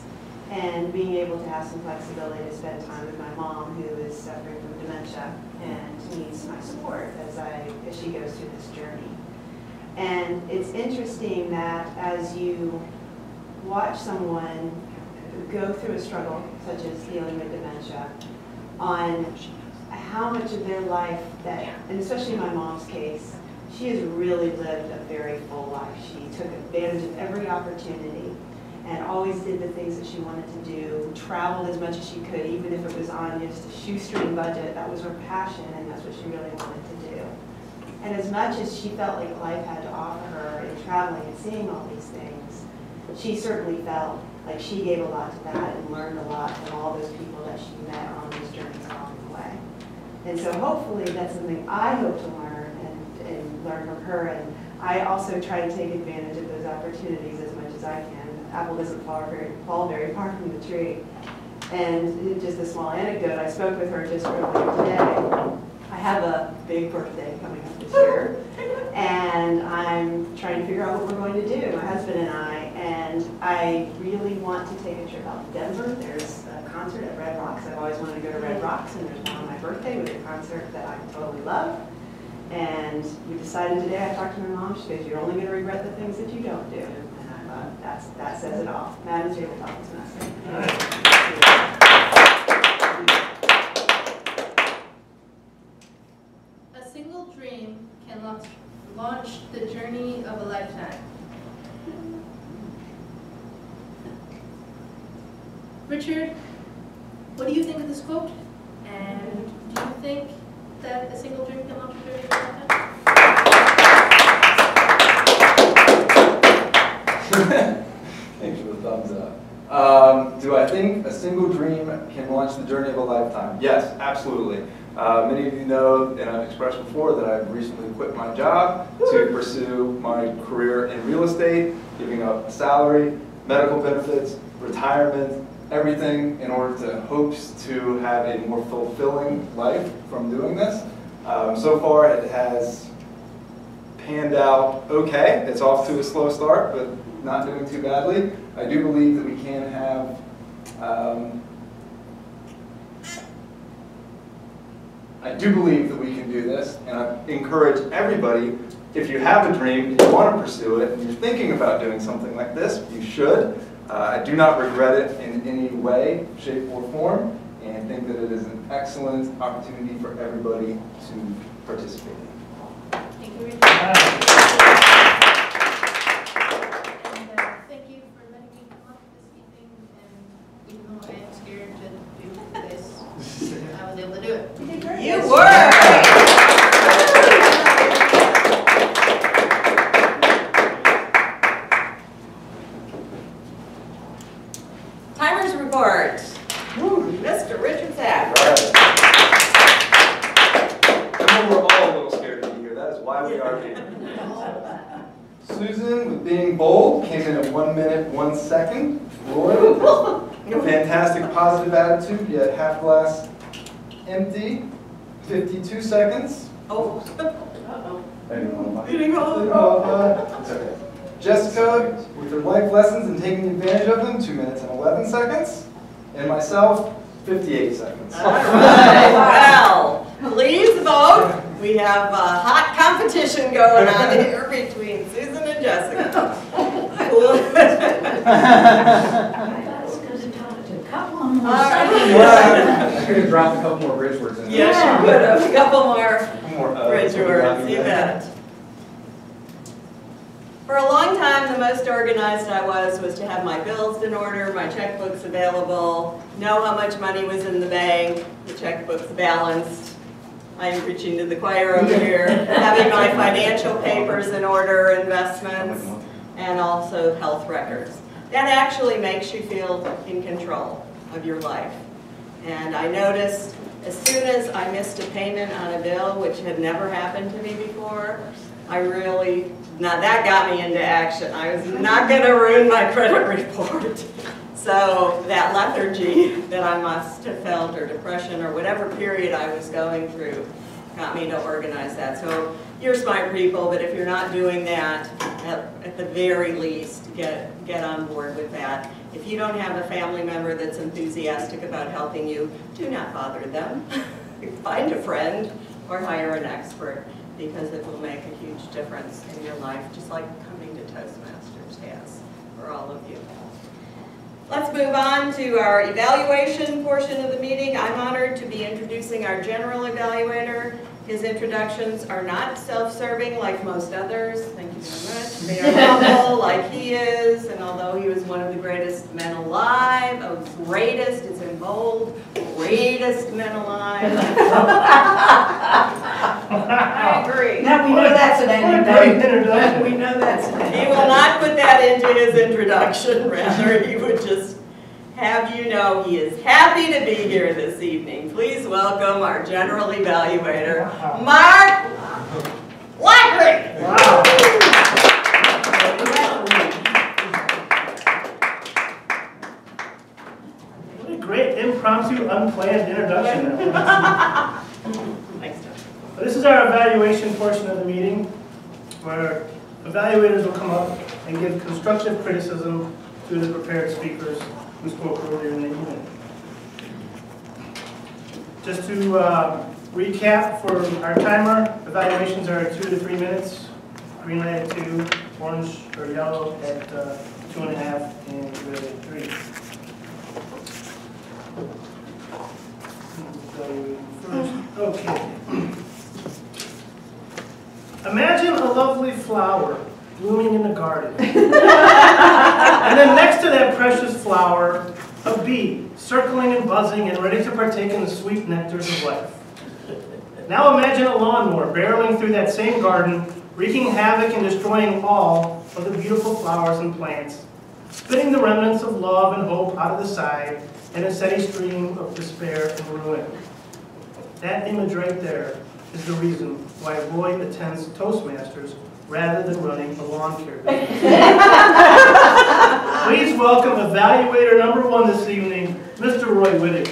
and being able to have some flexibility to spend time with my mom, who is suffering from dementia and needs my support as I as she goes through this journey. And it's interesting that as you watch someone go through a struggle, such as dealing with dementia, on how much of their life that, and especially in my mom's case, she has really lived a very full life. She took advantage of every opportunity and always did the things that she wanted to do, traveled as much as she could, even if it was on just a shoestring budget. That was her passion, and that's what she really wanted to do. And as much as she felt like life had to offer her in traveling and seeing all these things, she certainly felt like she gave a lot to that and learned a lot from all those people that she met on those journeys along the way. And so hopefully that's something I hope to learn and, and learn from her. And I also try to take advantage of those opportunities as much as I can. Apple doesn't fall very, fall very far from the tree. And just a small anecdote, I spoke with her just earlier today. I have a big birthday coming up this year, and I'm trying to figure out what we're going to do, my husband and I, and I really want to take a trip out to Denver. There's a concert at Red Rocks. I've always wanted to go to Red Rocks, and there's one on my birthday with a concert that I totally love. And we decided today, I talked to my mom, she goes, you're only going to regret the things that you don't do. And I thought, that's, that says it all. Madam Tabletop is messy. A single dream can launch, launch the journey of a lifetime. Richard, what do you think of this quote? And do you think that a single dream can launch a journey of a lifetime? Thanks for the thumbs up. Um, do I think a single dream can launch the journey of a lifetime? Yes, absolutely. Uh, many of you know, and I've expressed before, that I've recently quit my job to pursue my career in real estate, giving up salary, medical benefits, retirement, everything in order to hopes to have a more fulfilling life from doing this. Um, so far it has panned out okay. It's off to a slow start, but not doing too badly. I do believe that we can have um, I do believe that we can do this, and I encourage everybody, if you have a dream and you want to pursue it, and you're thinking about doing something like this, you should. Uh, I do not regret it in any way, shape, or form, and think that it is an excellent opportunity for everybody to participate in. Thank you, Richard. And uh, thank you for letting me come up this evening, and even though I am scared to do this, I was able to do it. You did great. You were! Timers report. Mister Richard Sapp. I know we're all a little scared to be here. That is why we are here. Susan, with being bold, came in at one minute, one second. Roy, fantastic positive attitude, yet half glass empty, fifty-two seconds. Oh. Uh-oh. Uh, Did he go? uh, it's okay. Jessica, with her life lessons and taking advantage of them, two minutes and eleven seconds. And myself, fifty-eight seconds. All right. Well, please vote. We have a hot competition going on here between Susan and Jessica. All right. I could have dropped a couple more bridge words in there. Yes, you could have. A couple more More, uh, bridge words, you bet. For a long time, the most organized I was was to have my bills in order, my checkbooks available, know how much money was in the bank, the checkbooks balanced. I'm preaching to the choir over here. Having my financial papers in order, investments, and also health records. That actually makes you feel in control of your life. And I noticed as soon as I missed a payment on a bill, which had never happened to me before, I really, now that got me into action. I was not going to ruin my credit report. So that lethargy that I must have felt, or depression, or whatever period I was going through, got me to organize that. So you're smart people, but if you're not doing that, at, at the very least, get, get on board with that. If you don't have a family member that's enthusiastic about helping you, do not bother them. Find a friend or hire an expert, because it will make a huge difference in your life, just like coming to Toastmasters has for all of you. Let's move on to our evaluation portion of the meeting. I'm honored to be introducing our general evaluator. His introductions are not self-serving like most others. Thank you very much. They are humble like he is, and although he was one of the greatest men alive, oh, greatest, it's in bold, greatest men alive. I agree. Now, we know that's an What a great introduction. We know that's an He will not put that into his introduction, rather he would just have you know he is happy to be here this evening. Please welcome our general evaluator, Mark Lackery. Wow. What a great impromptu, unplanned introduction. Thanks, Tom. This is our evaluation portion of the meeting, where evaluators will come up and give constructive criticism to the prepared speakers who spoke earlier in the evening. Just to uh, recap for our timer, evaluations are two to three minutes, green light at two, orange or yellow at uh, two and a half, and red at three. So first, okay. Imagine a lovely flower blooming in the garden. And then next to that precious flower, a bee circling and buzzing and ready to partake in the sweet nectars of life. Now imagine a lawnmower barreling through that same garden, wreaking havoc and destroying all of the beautiful flowers and plants, spitting the remnants of love and hope out of the side in a steady stream of despair and ruin. That image right there is the reason why Roy attends Toastmasters rather than running a lawn care business. Please welcome evaluator number one this evening, Mister Roy Whittick.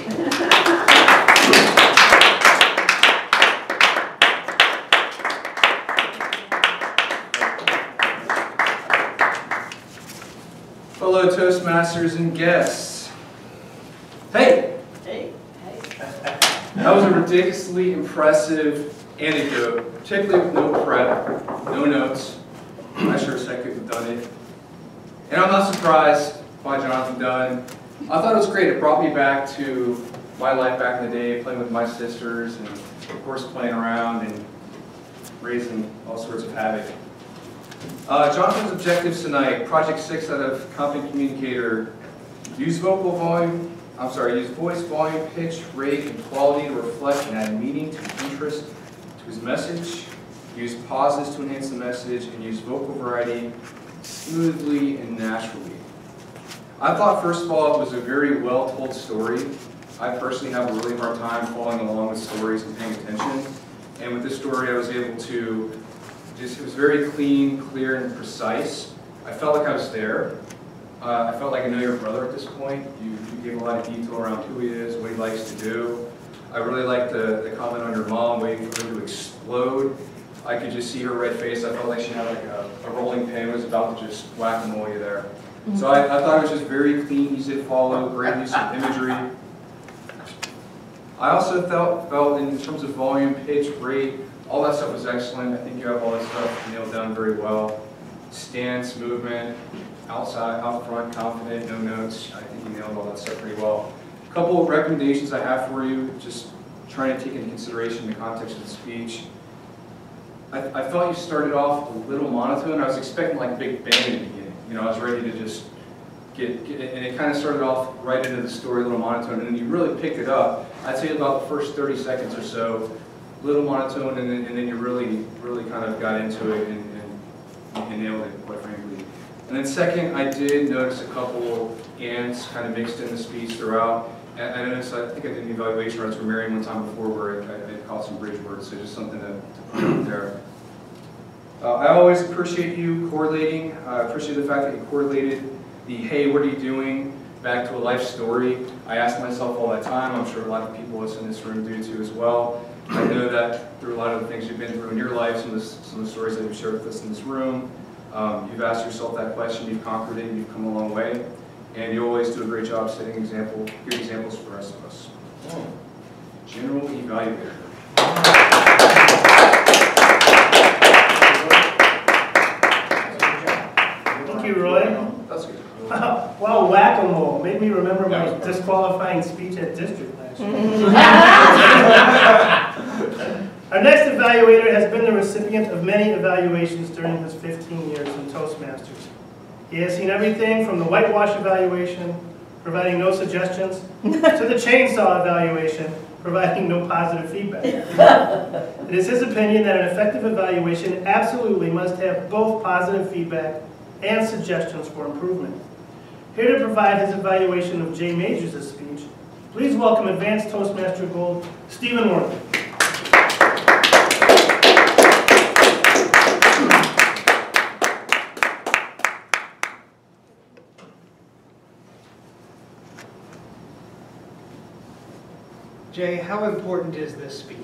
Fellow Toastmasters and guests. Hey! Hey. That was a ridiculously impressive anecdote, particularly with no prep, no notes. I sure as heck couldn't have done it. And I'm not surprised by Jonathan Dunn. I thought it was great. It brought me back to my life back in the day, playing with my sisters, and of course playing around and raising all sorts of havoc. Uh, Jonathan's objectives tonight, Project six out of Competent Communicator. Use vocal volume, I'm sorry, use voice, volume, pitch, rate, and quality to reflect and add meaning to interest to his message. Use pauses to enhance the message, and use vocal variety smoothly and naturally. I thought, first of all, it was a very well-told story. I personally have a really hard time following along with stories and paying attention. And with this story, I was able to just, it was very clean, clear, and precise. I felt like I was there. Uh, I felt like I know your brother at this point. You, you gave a lot of detail around who he is, what he likes to do. I really liked the, the comment on your mom waiting for her to explode. I could just see her red face. I felt like she had like a, a rolling pin, was about to just whack-a-mole you there. Mm-hmm. So I, I thought it was just very clean, easy to follow, great use of imagery. I also felt, felt in terms of volume, pitch, rate, all that stuff was excellent. I think you have all that stuff nailed down very well. Stance, movement, outside, out front, confident, no notes. I think you nailed all that stuff pretty well. A couple of recommendations I have for you, just trying to take into consideration the context of the speech. I, I felt you started off a little monotone. I was expecting like a big bang in the beginning. You know, I was ready to just get, get it, and it kind of started off right into the story, a little monotone, and then you really picked it up. I'd say about the first thirty seconds or so, a little monotone, and then, and then you really, really kind of got into it and, and, and nailed it, quite frankly. And then second, I did notice a couple ands kind of mixed in the speech throughout. And I noticed, I think I did an evaluation runs for Marion one time before where I, I caught some bridge words, so just something to, to put out there. Uh, I always appreciate you correlating. I appreciate the fact that you correlated the, hey, what are you doing, back to a life story. I ask myself all the time, I'm sure a lot of people in this room do too as well. I know that through a lot of the things you've been through in your life, some of the, some of the stories that you've shared with us in this room, um, you've asked yourself that question, you've conquered it, you've come a long way, and you always do a great job setting example, good examples for the rest of us. General Evaluator. Thank you, Roy. That's good. Wow, whack-a-mole. Made me remember my disqualifying speech at district last year. Our next evaluator has been the recipient of many evaluations during his fifteen years in Toastmasters. He has seen everything from the whitewash evaluation, providing no suggestions, to the chainsaw evaluation, providing no positive feedback. It is his opinion that an effective evaluation absolutely must have both positive feedback and suggestions for improvement. Here to provide his evaluation of Jay Majors' speech, please welcome Advanced Toastmaster Gold, Stephen Worthy. Jay, how important is this speech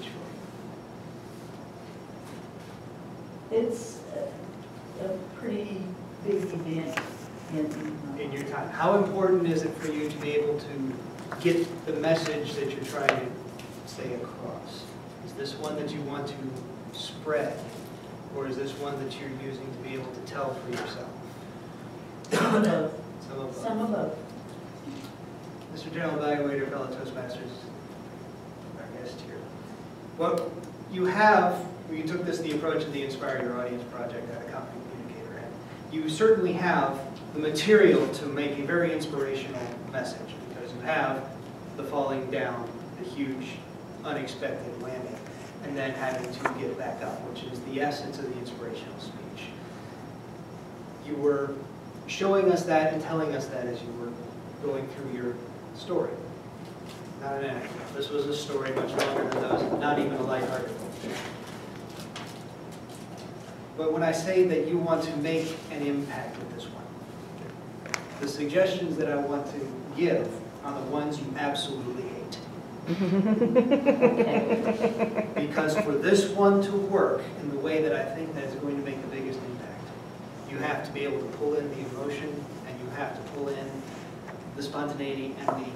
for you? It's a, a pretty big event in, In your time, how important is it for you to be able to get the message that you're trying to say across? Is this one that you want to spread, or is this one that you're using to be able to tell for yourself? Some of both. Some of both. Some of both. Mister General Evaluator, fellow Toastmasters, our guest here. Well, you have, you took this the approach of the Inspire Your Audience project at a company communicator, and you certainly have the material to make a very inspirational message, because you have the falling down, the huge unexpected landing, and then having to get back up, which is the essence of the inspirational speech. You were showing us that and telling us that as you were going through your story. Not an anecdote. This was a story much longer than those, not even a lighthearted one. But when I say that you want to make an impact with this one, the suggestions that I want to give are the ones you absolutely hate. Because for this one to work in the way that I think that is going to make the biggest impact, you have to be able to pull in the emotion, and you have to pull in the spontaneity and the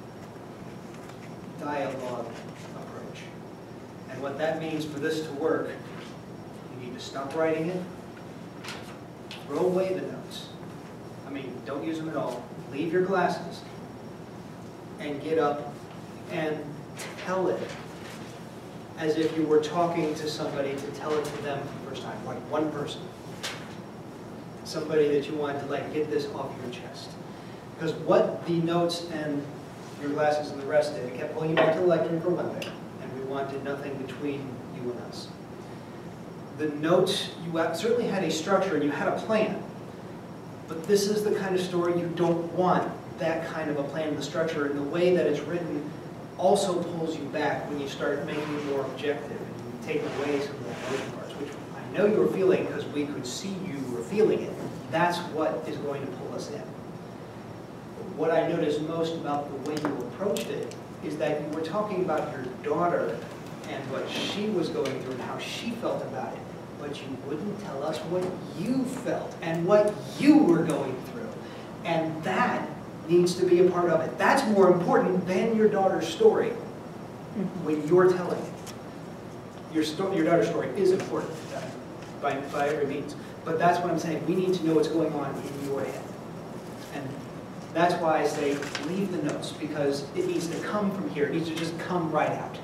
dialogue approach. And what that means for this to work, you need to stop writing it, throw away the notes. I mean, don't use them at all. Leave your glasses and get up and tell it as if you were talking to somebody to tell it to them for the first time, like one person. Somebody that you want to like get this off your chest. Because what the notes and your glasses and the rest did, it kept pulling you back to the lectern for one thing, and we wanted nothing between you and us. The notes, you certainly had a structure and you had a plan, but this is the kind of story you don't want, that kind of a plan and the structure, and the way that it's written also pulls you back when you start making it more objective and you take away some of the emotion parts, which I know you were feeling because we could see you were feeling it. That's what is going to pull us in. What I noticed most about the way you approached it is that you were talking about your daughter and what she was going through and how she felt about it, but you wouldn't tell us what you felt and what you were going through. And that needs to be a part of it. That's more important than your daughter's story when you're telling it. Your, sto your daughter's story is important by, by every means, but that's what I'm saying. We need to know what's going on in your head. And that's why I say leave the notes, because it needs to come from here. It needs to just come right out.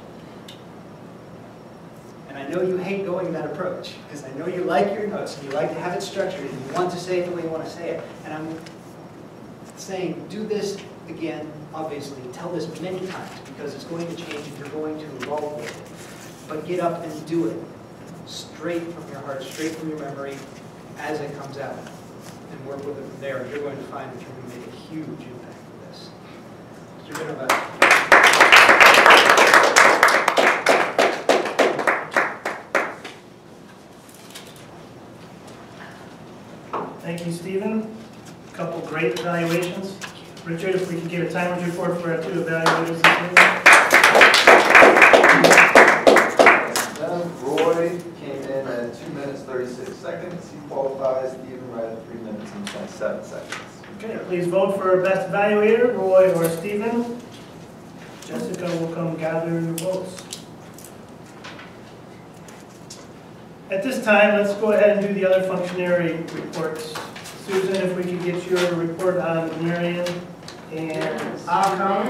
And I know you hate going that approach, because I know you like your notes and you like to have it structured and you want to say it the way you want to say it. And I'm saying do this again, obviously. Tell this many times, because it's going to change and you're going to evolve with it. But get up and do it straight from your heart, straight from your memory, as it comes out. And work with it from there. You're going to find that you're going to make a huge impact with this. Mister General. Thank you, Stephen. A couple great evaluations. Richard, if we could get a timer's report for our two evaluators this evening. seconds. He qualifies. Stephen Wright at three minutes and twenty-seven seconds. Okay, please vote for best evaluator, Roy or Stephen. Jessica will come gather your votes. At this time, let's go ahead and do the other functionary reports. Susan, if we could get your report on Marion and ACOM.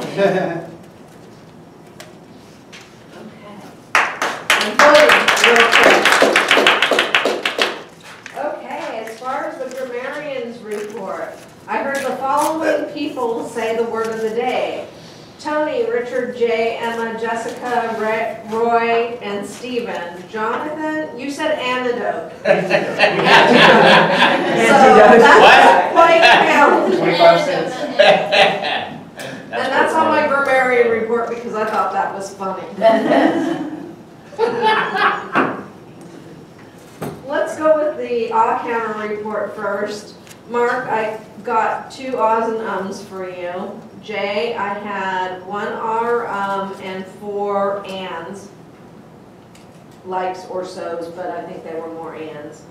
I'm voting real quick. Okay, as far as the grammarians report, I heard the following people say the word of the day. Tony, Richard, Jay, Emma, Jessica, Ray, Roy, and Stephen. Jonathan, you said antidote. So that's quite count. twenty-five cents. And that's on my grammarian report because I thought that was funny. Let's go with the ah counter report first. Mark, I got two ahs and ums for you. Jay, I had one R um, and four ands. Likes or so's, but I think they were more ands.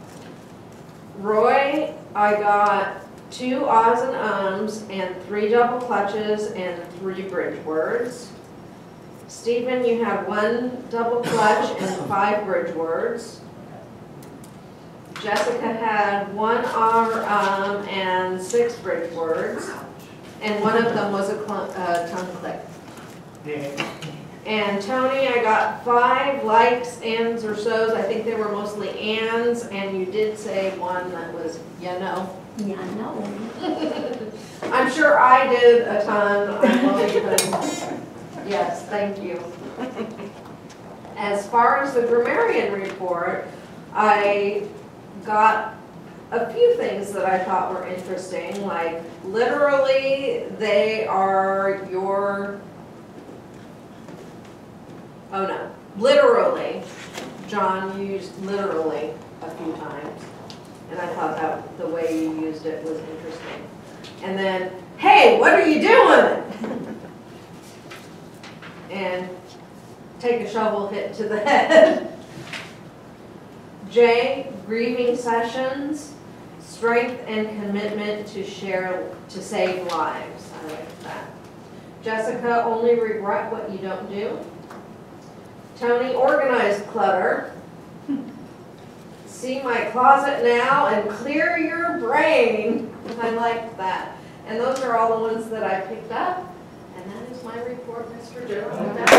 Roy, I got two ahs and ums and three double clutches and three bridge words. Stephen, you had one double clutch and five bridge words. Jessica had one R um, and six bridge words. And one of them was a uh, tongue click. Yeah. And Tony, I got five likes, ands, or so's. I think they were mostly ands, and you did say one that was, you know. Yeah, I know. I'm sure I did a ton. I won't even. Yes, thank you. As far as the grammarian report, I got a few things that I thought were interesting, like literally they are your, oh no, literally, John used literally a few times, and I thought that the way you used it was interesting. And then, hey, what are you doing? And take a shovel hit to the head. Jay, grieving sessions, strength and commitment to share, to save lives. I like that. Jessica, only regret what you don't do. Tony, organized clutter. See my closet now and clear your brain. I like that. And those are all the ones that I picked up. And that is my report, Mister Jones.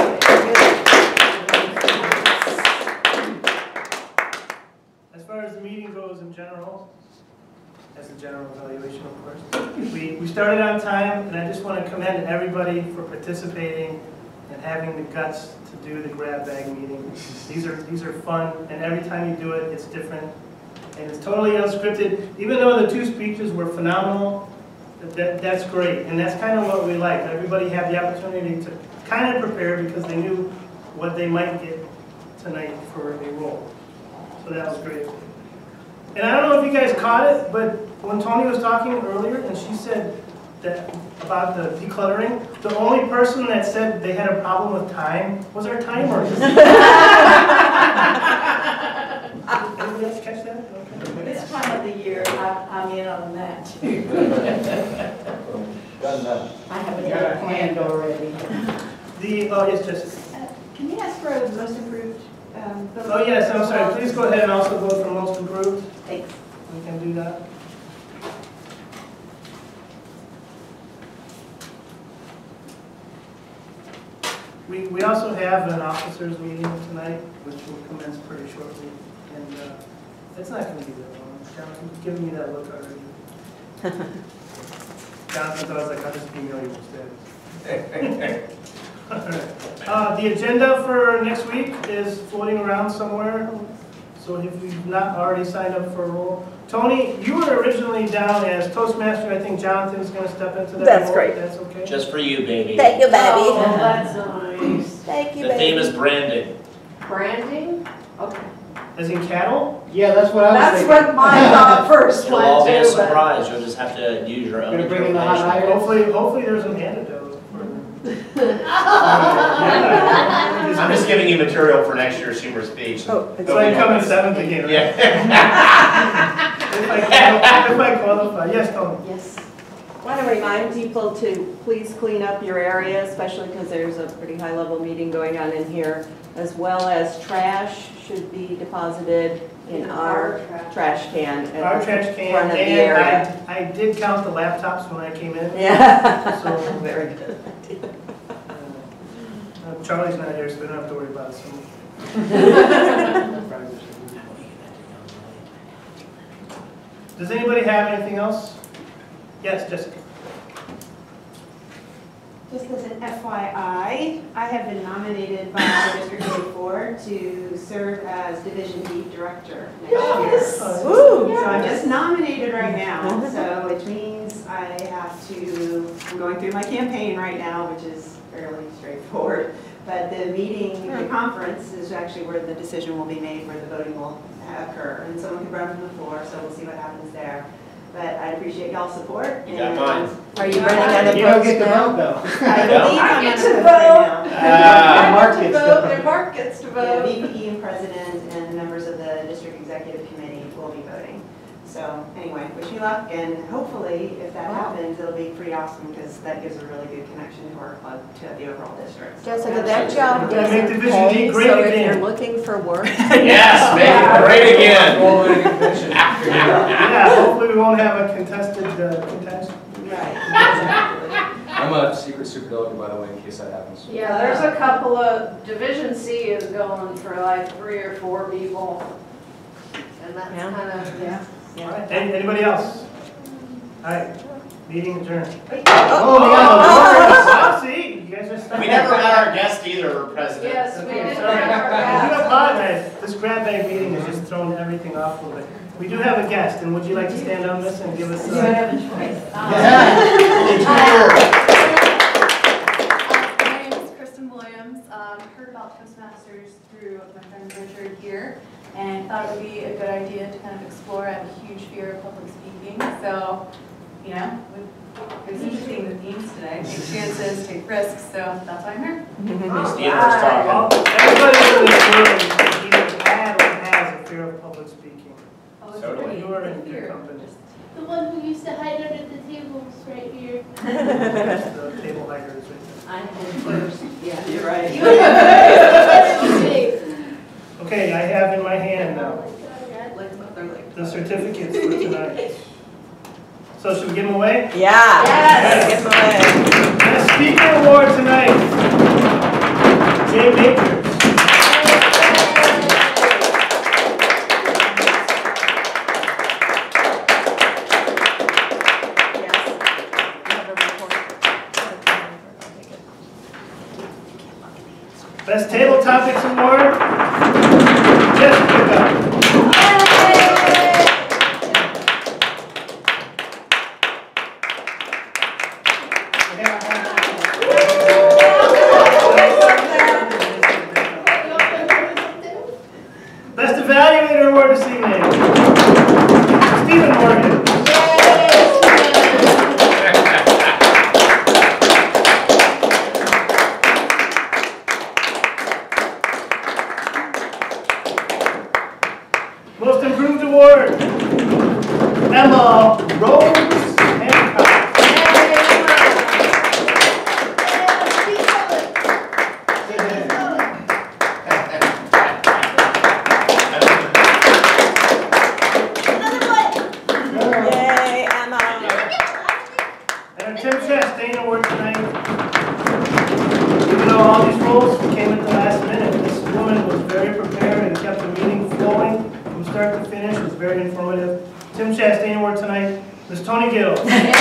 As far as the meeting goes in general, as a general evaluation, of course, we, we started on time, and I just want to commend everybody for participating and having the guts to do the grab bag meeting. These are, these are fun, and every time you do it, it's different, and it's totally unscripted. Even though the two speeches were phenomenal, that, that's great, and that's kind of what we like. Everybody had the opportunity to kind of prepare because they knew what they might get tonight for a role. So that was great. And I don't know if you guys caught it, but when Tony was talking earlier and she said that about the decluttering, the only person that said they had a problem with time was our timer. Anybody else catch that? Okay. This time of the year, I, I'm in on that too. I have it planned already. The, oh yes, Jessica. Uh, Can you ask for the most improved? Um, Oh yes, I'm sorry. Please go ahead and also vote for most improved. Thanks. We can do that. We, we also have an officers meeting tonight, which will commence pretty shortly, and uh, it's not going to be that long. Jonathan's giving me that look already. Jonathan thought I was like, I'll just email you instead. Uh, the agenda for next week is floating around somewhere, so if you've not already signed up for a role. Tony, you were originally down as Toastmaster. I think Jonathan's going to step into that That's role. great. That's okay? Just for you, baby. Thank you, baby. Oh, that's nice. Thank you, The baby. theme is branding. Branding? Okay. As in cattle? Yeah, that's what I was That's thinking. what my thought first It'll went all be a to, but surprise. You'll just have to use your own Gonna bring in the hot interpretation. items? Hopefully, hopefully there's an antidote for I'm just giving you material for next year's humor speech. Oh, It's like coming seventh again. Yeah. If I qualify, if I qualify, yes, Tony. Yes. Want to remind people to please clean up your area, especially because there's a pretty high-level meeting going on in here, as well as trash should be deposited in our trash can at Our the trash can, front of the and area. I, I did count the laptops when I came in. Yeah. So- Very good. Uh, Charlie's not here, so we don't have to worry about it. So. Does anybody have anything else? Yes, Jessica. Just as an F Y I, I have been nominated by District eighty-four to serve as Division D Director next Yes. year. Woo. So I'm just nominated right now, so which means I have to, I'm going through my campaign right now, which is fairly straightforward. But the meeting, the conference is actually where the decision will be made, where the voting will occur. And someone can run from the floor, so we'll see what happens there. But I appreciate y'all's support. You got and- mine. Are you running on the You don't post get to now? vote though. I believe I I'm get on to the post vote. right now. Ah. Mark gets to vote. And Mark gets to The vote. V P and president and members of the district executive committee will be voting. So anyway, wish me luck, and hopefully, if that Wow. happens, it'll be pretty awesome, because that gives a really good connection to our club, to the overall district. Jessica, that job Gotta make doesn't Division D pay, great so if again. you're looking for work. Yes, make it great again. Roll in a convention. Figure it out. Yeah, hopefully we won't have a contested uh, contention. Right. I'm a secret super delegate, by the way, in case that happens. Yeah, there's a couple of, Division C is going for like three or four people. And that's Yeah. kind of, Yeah. All right, any- anybody else? All right, meeting adjourned. Oh, Oh, see, you guys are stuck. We never had our guest either, President. yes, we Okay, didn't sorry. have our I do guest. apologize. This grab bag meeting has just thrown everything off a little bit. We do have a guest, and would you like to stand on this and give us? Do I Uh, have a choice? My name is Kristen Williams. Um, heard about Toastmasters through my friend Richard here, and thought it would be a good idea to kind of explore. I have a huge fear of public speaking, so, you know, it was interesting the themes today. Take chances, take risks, so that's why I'm here. Steve was talking. well, everybody in this room either had or has a fear of public speaking. Oh, it's Totally. great. You are in It's your fear. company. The one who used to hide under the tables right here. That's the table hiders right I am first. Yeah, you're right. You were Okay, I have in my hand now Like mother, like- the certificates for tonight. So should we give them away? Yeah. Yes. Give them away. Best Speaker Award tonight, Jay Baker. Best Table Topics Award, Jessica. Best Evaluator Award this evening, Stephen Morgan. Most Improved Award, Emma Rose Hancock. Yay, Emma. And our Tim Chastain Award tonight. Even though all these roles came at the last minute, this woman was very prepared and kept the meeting flowing from start to finish. It was very informative. Tim Chastain Award tonight, Miz Tony Gill.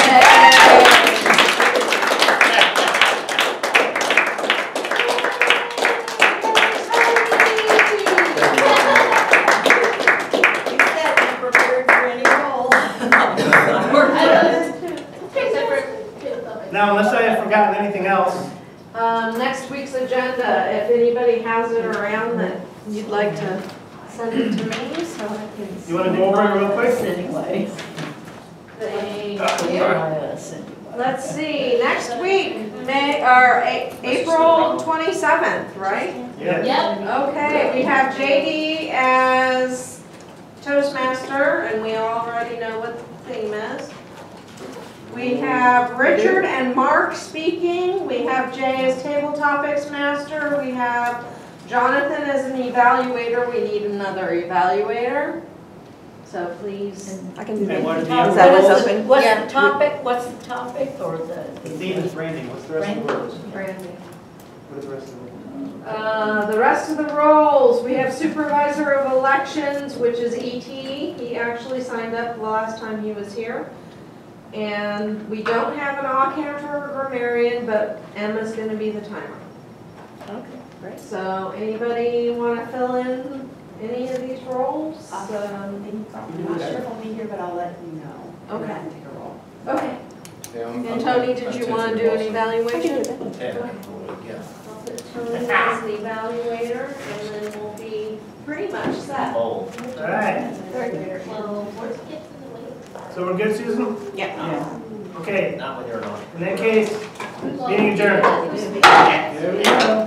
Now, unless I have forgotten anything else, Um, next week's agenda, if anybody has it around that you'd like to send it to me, so I can. you want to go over it real quick? Thank you. Let's see, next week, May, or A- April twenty-seventh, right? Yeah. Yep. Okay, we have J D as Toastmaster, and we already know what the theme is. We have Richard and Mark speaking. We have Jay as Table Topics Master. We have Jonathan as an evaluator. We need another evaluator. So please. I can do And what are that. the Is that other what's roles? open? What's Yeah. the topic, what's the topic, or the? The theme is branding, what's the rest of the roles? Brandy. What are the rest of the roles? Uh, the rest of the roles, we have Supervisor of Elections, which is E T. He actually signed up the last time he was here. And we don't have an all-counter or grammarian, but Emma's gonna be the timer. Okay, great. So anybody wanna fill in any of these roles? Uh, Um, I'm not sure if I'll be here, but I'll let you know. Okay. I can take a roll. Okay, Yeah, I'm- and I'm- Tony, I'm did you tentative wanna do an also. evaluation? Yeah. I'll put Tony as the evaluator, and then we'll be pretty much set. Oh. All right, Very good. Well, let's get to the weight. so we're good, Susan? Yeah. Okay, Not when you're not. in that case, meeting adjourned. Yeah. There we go.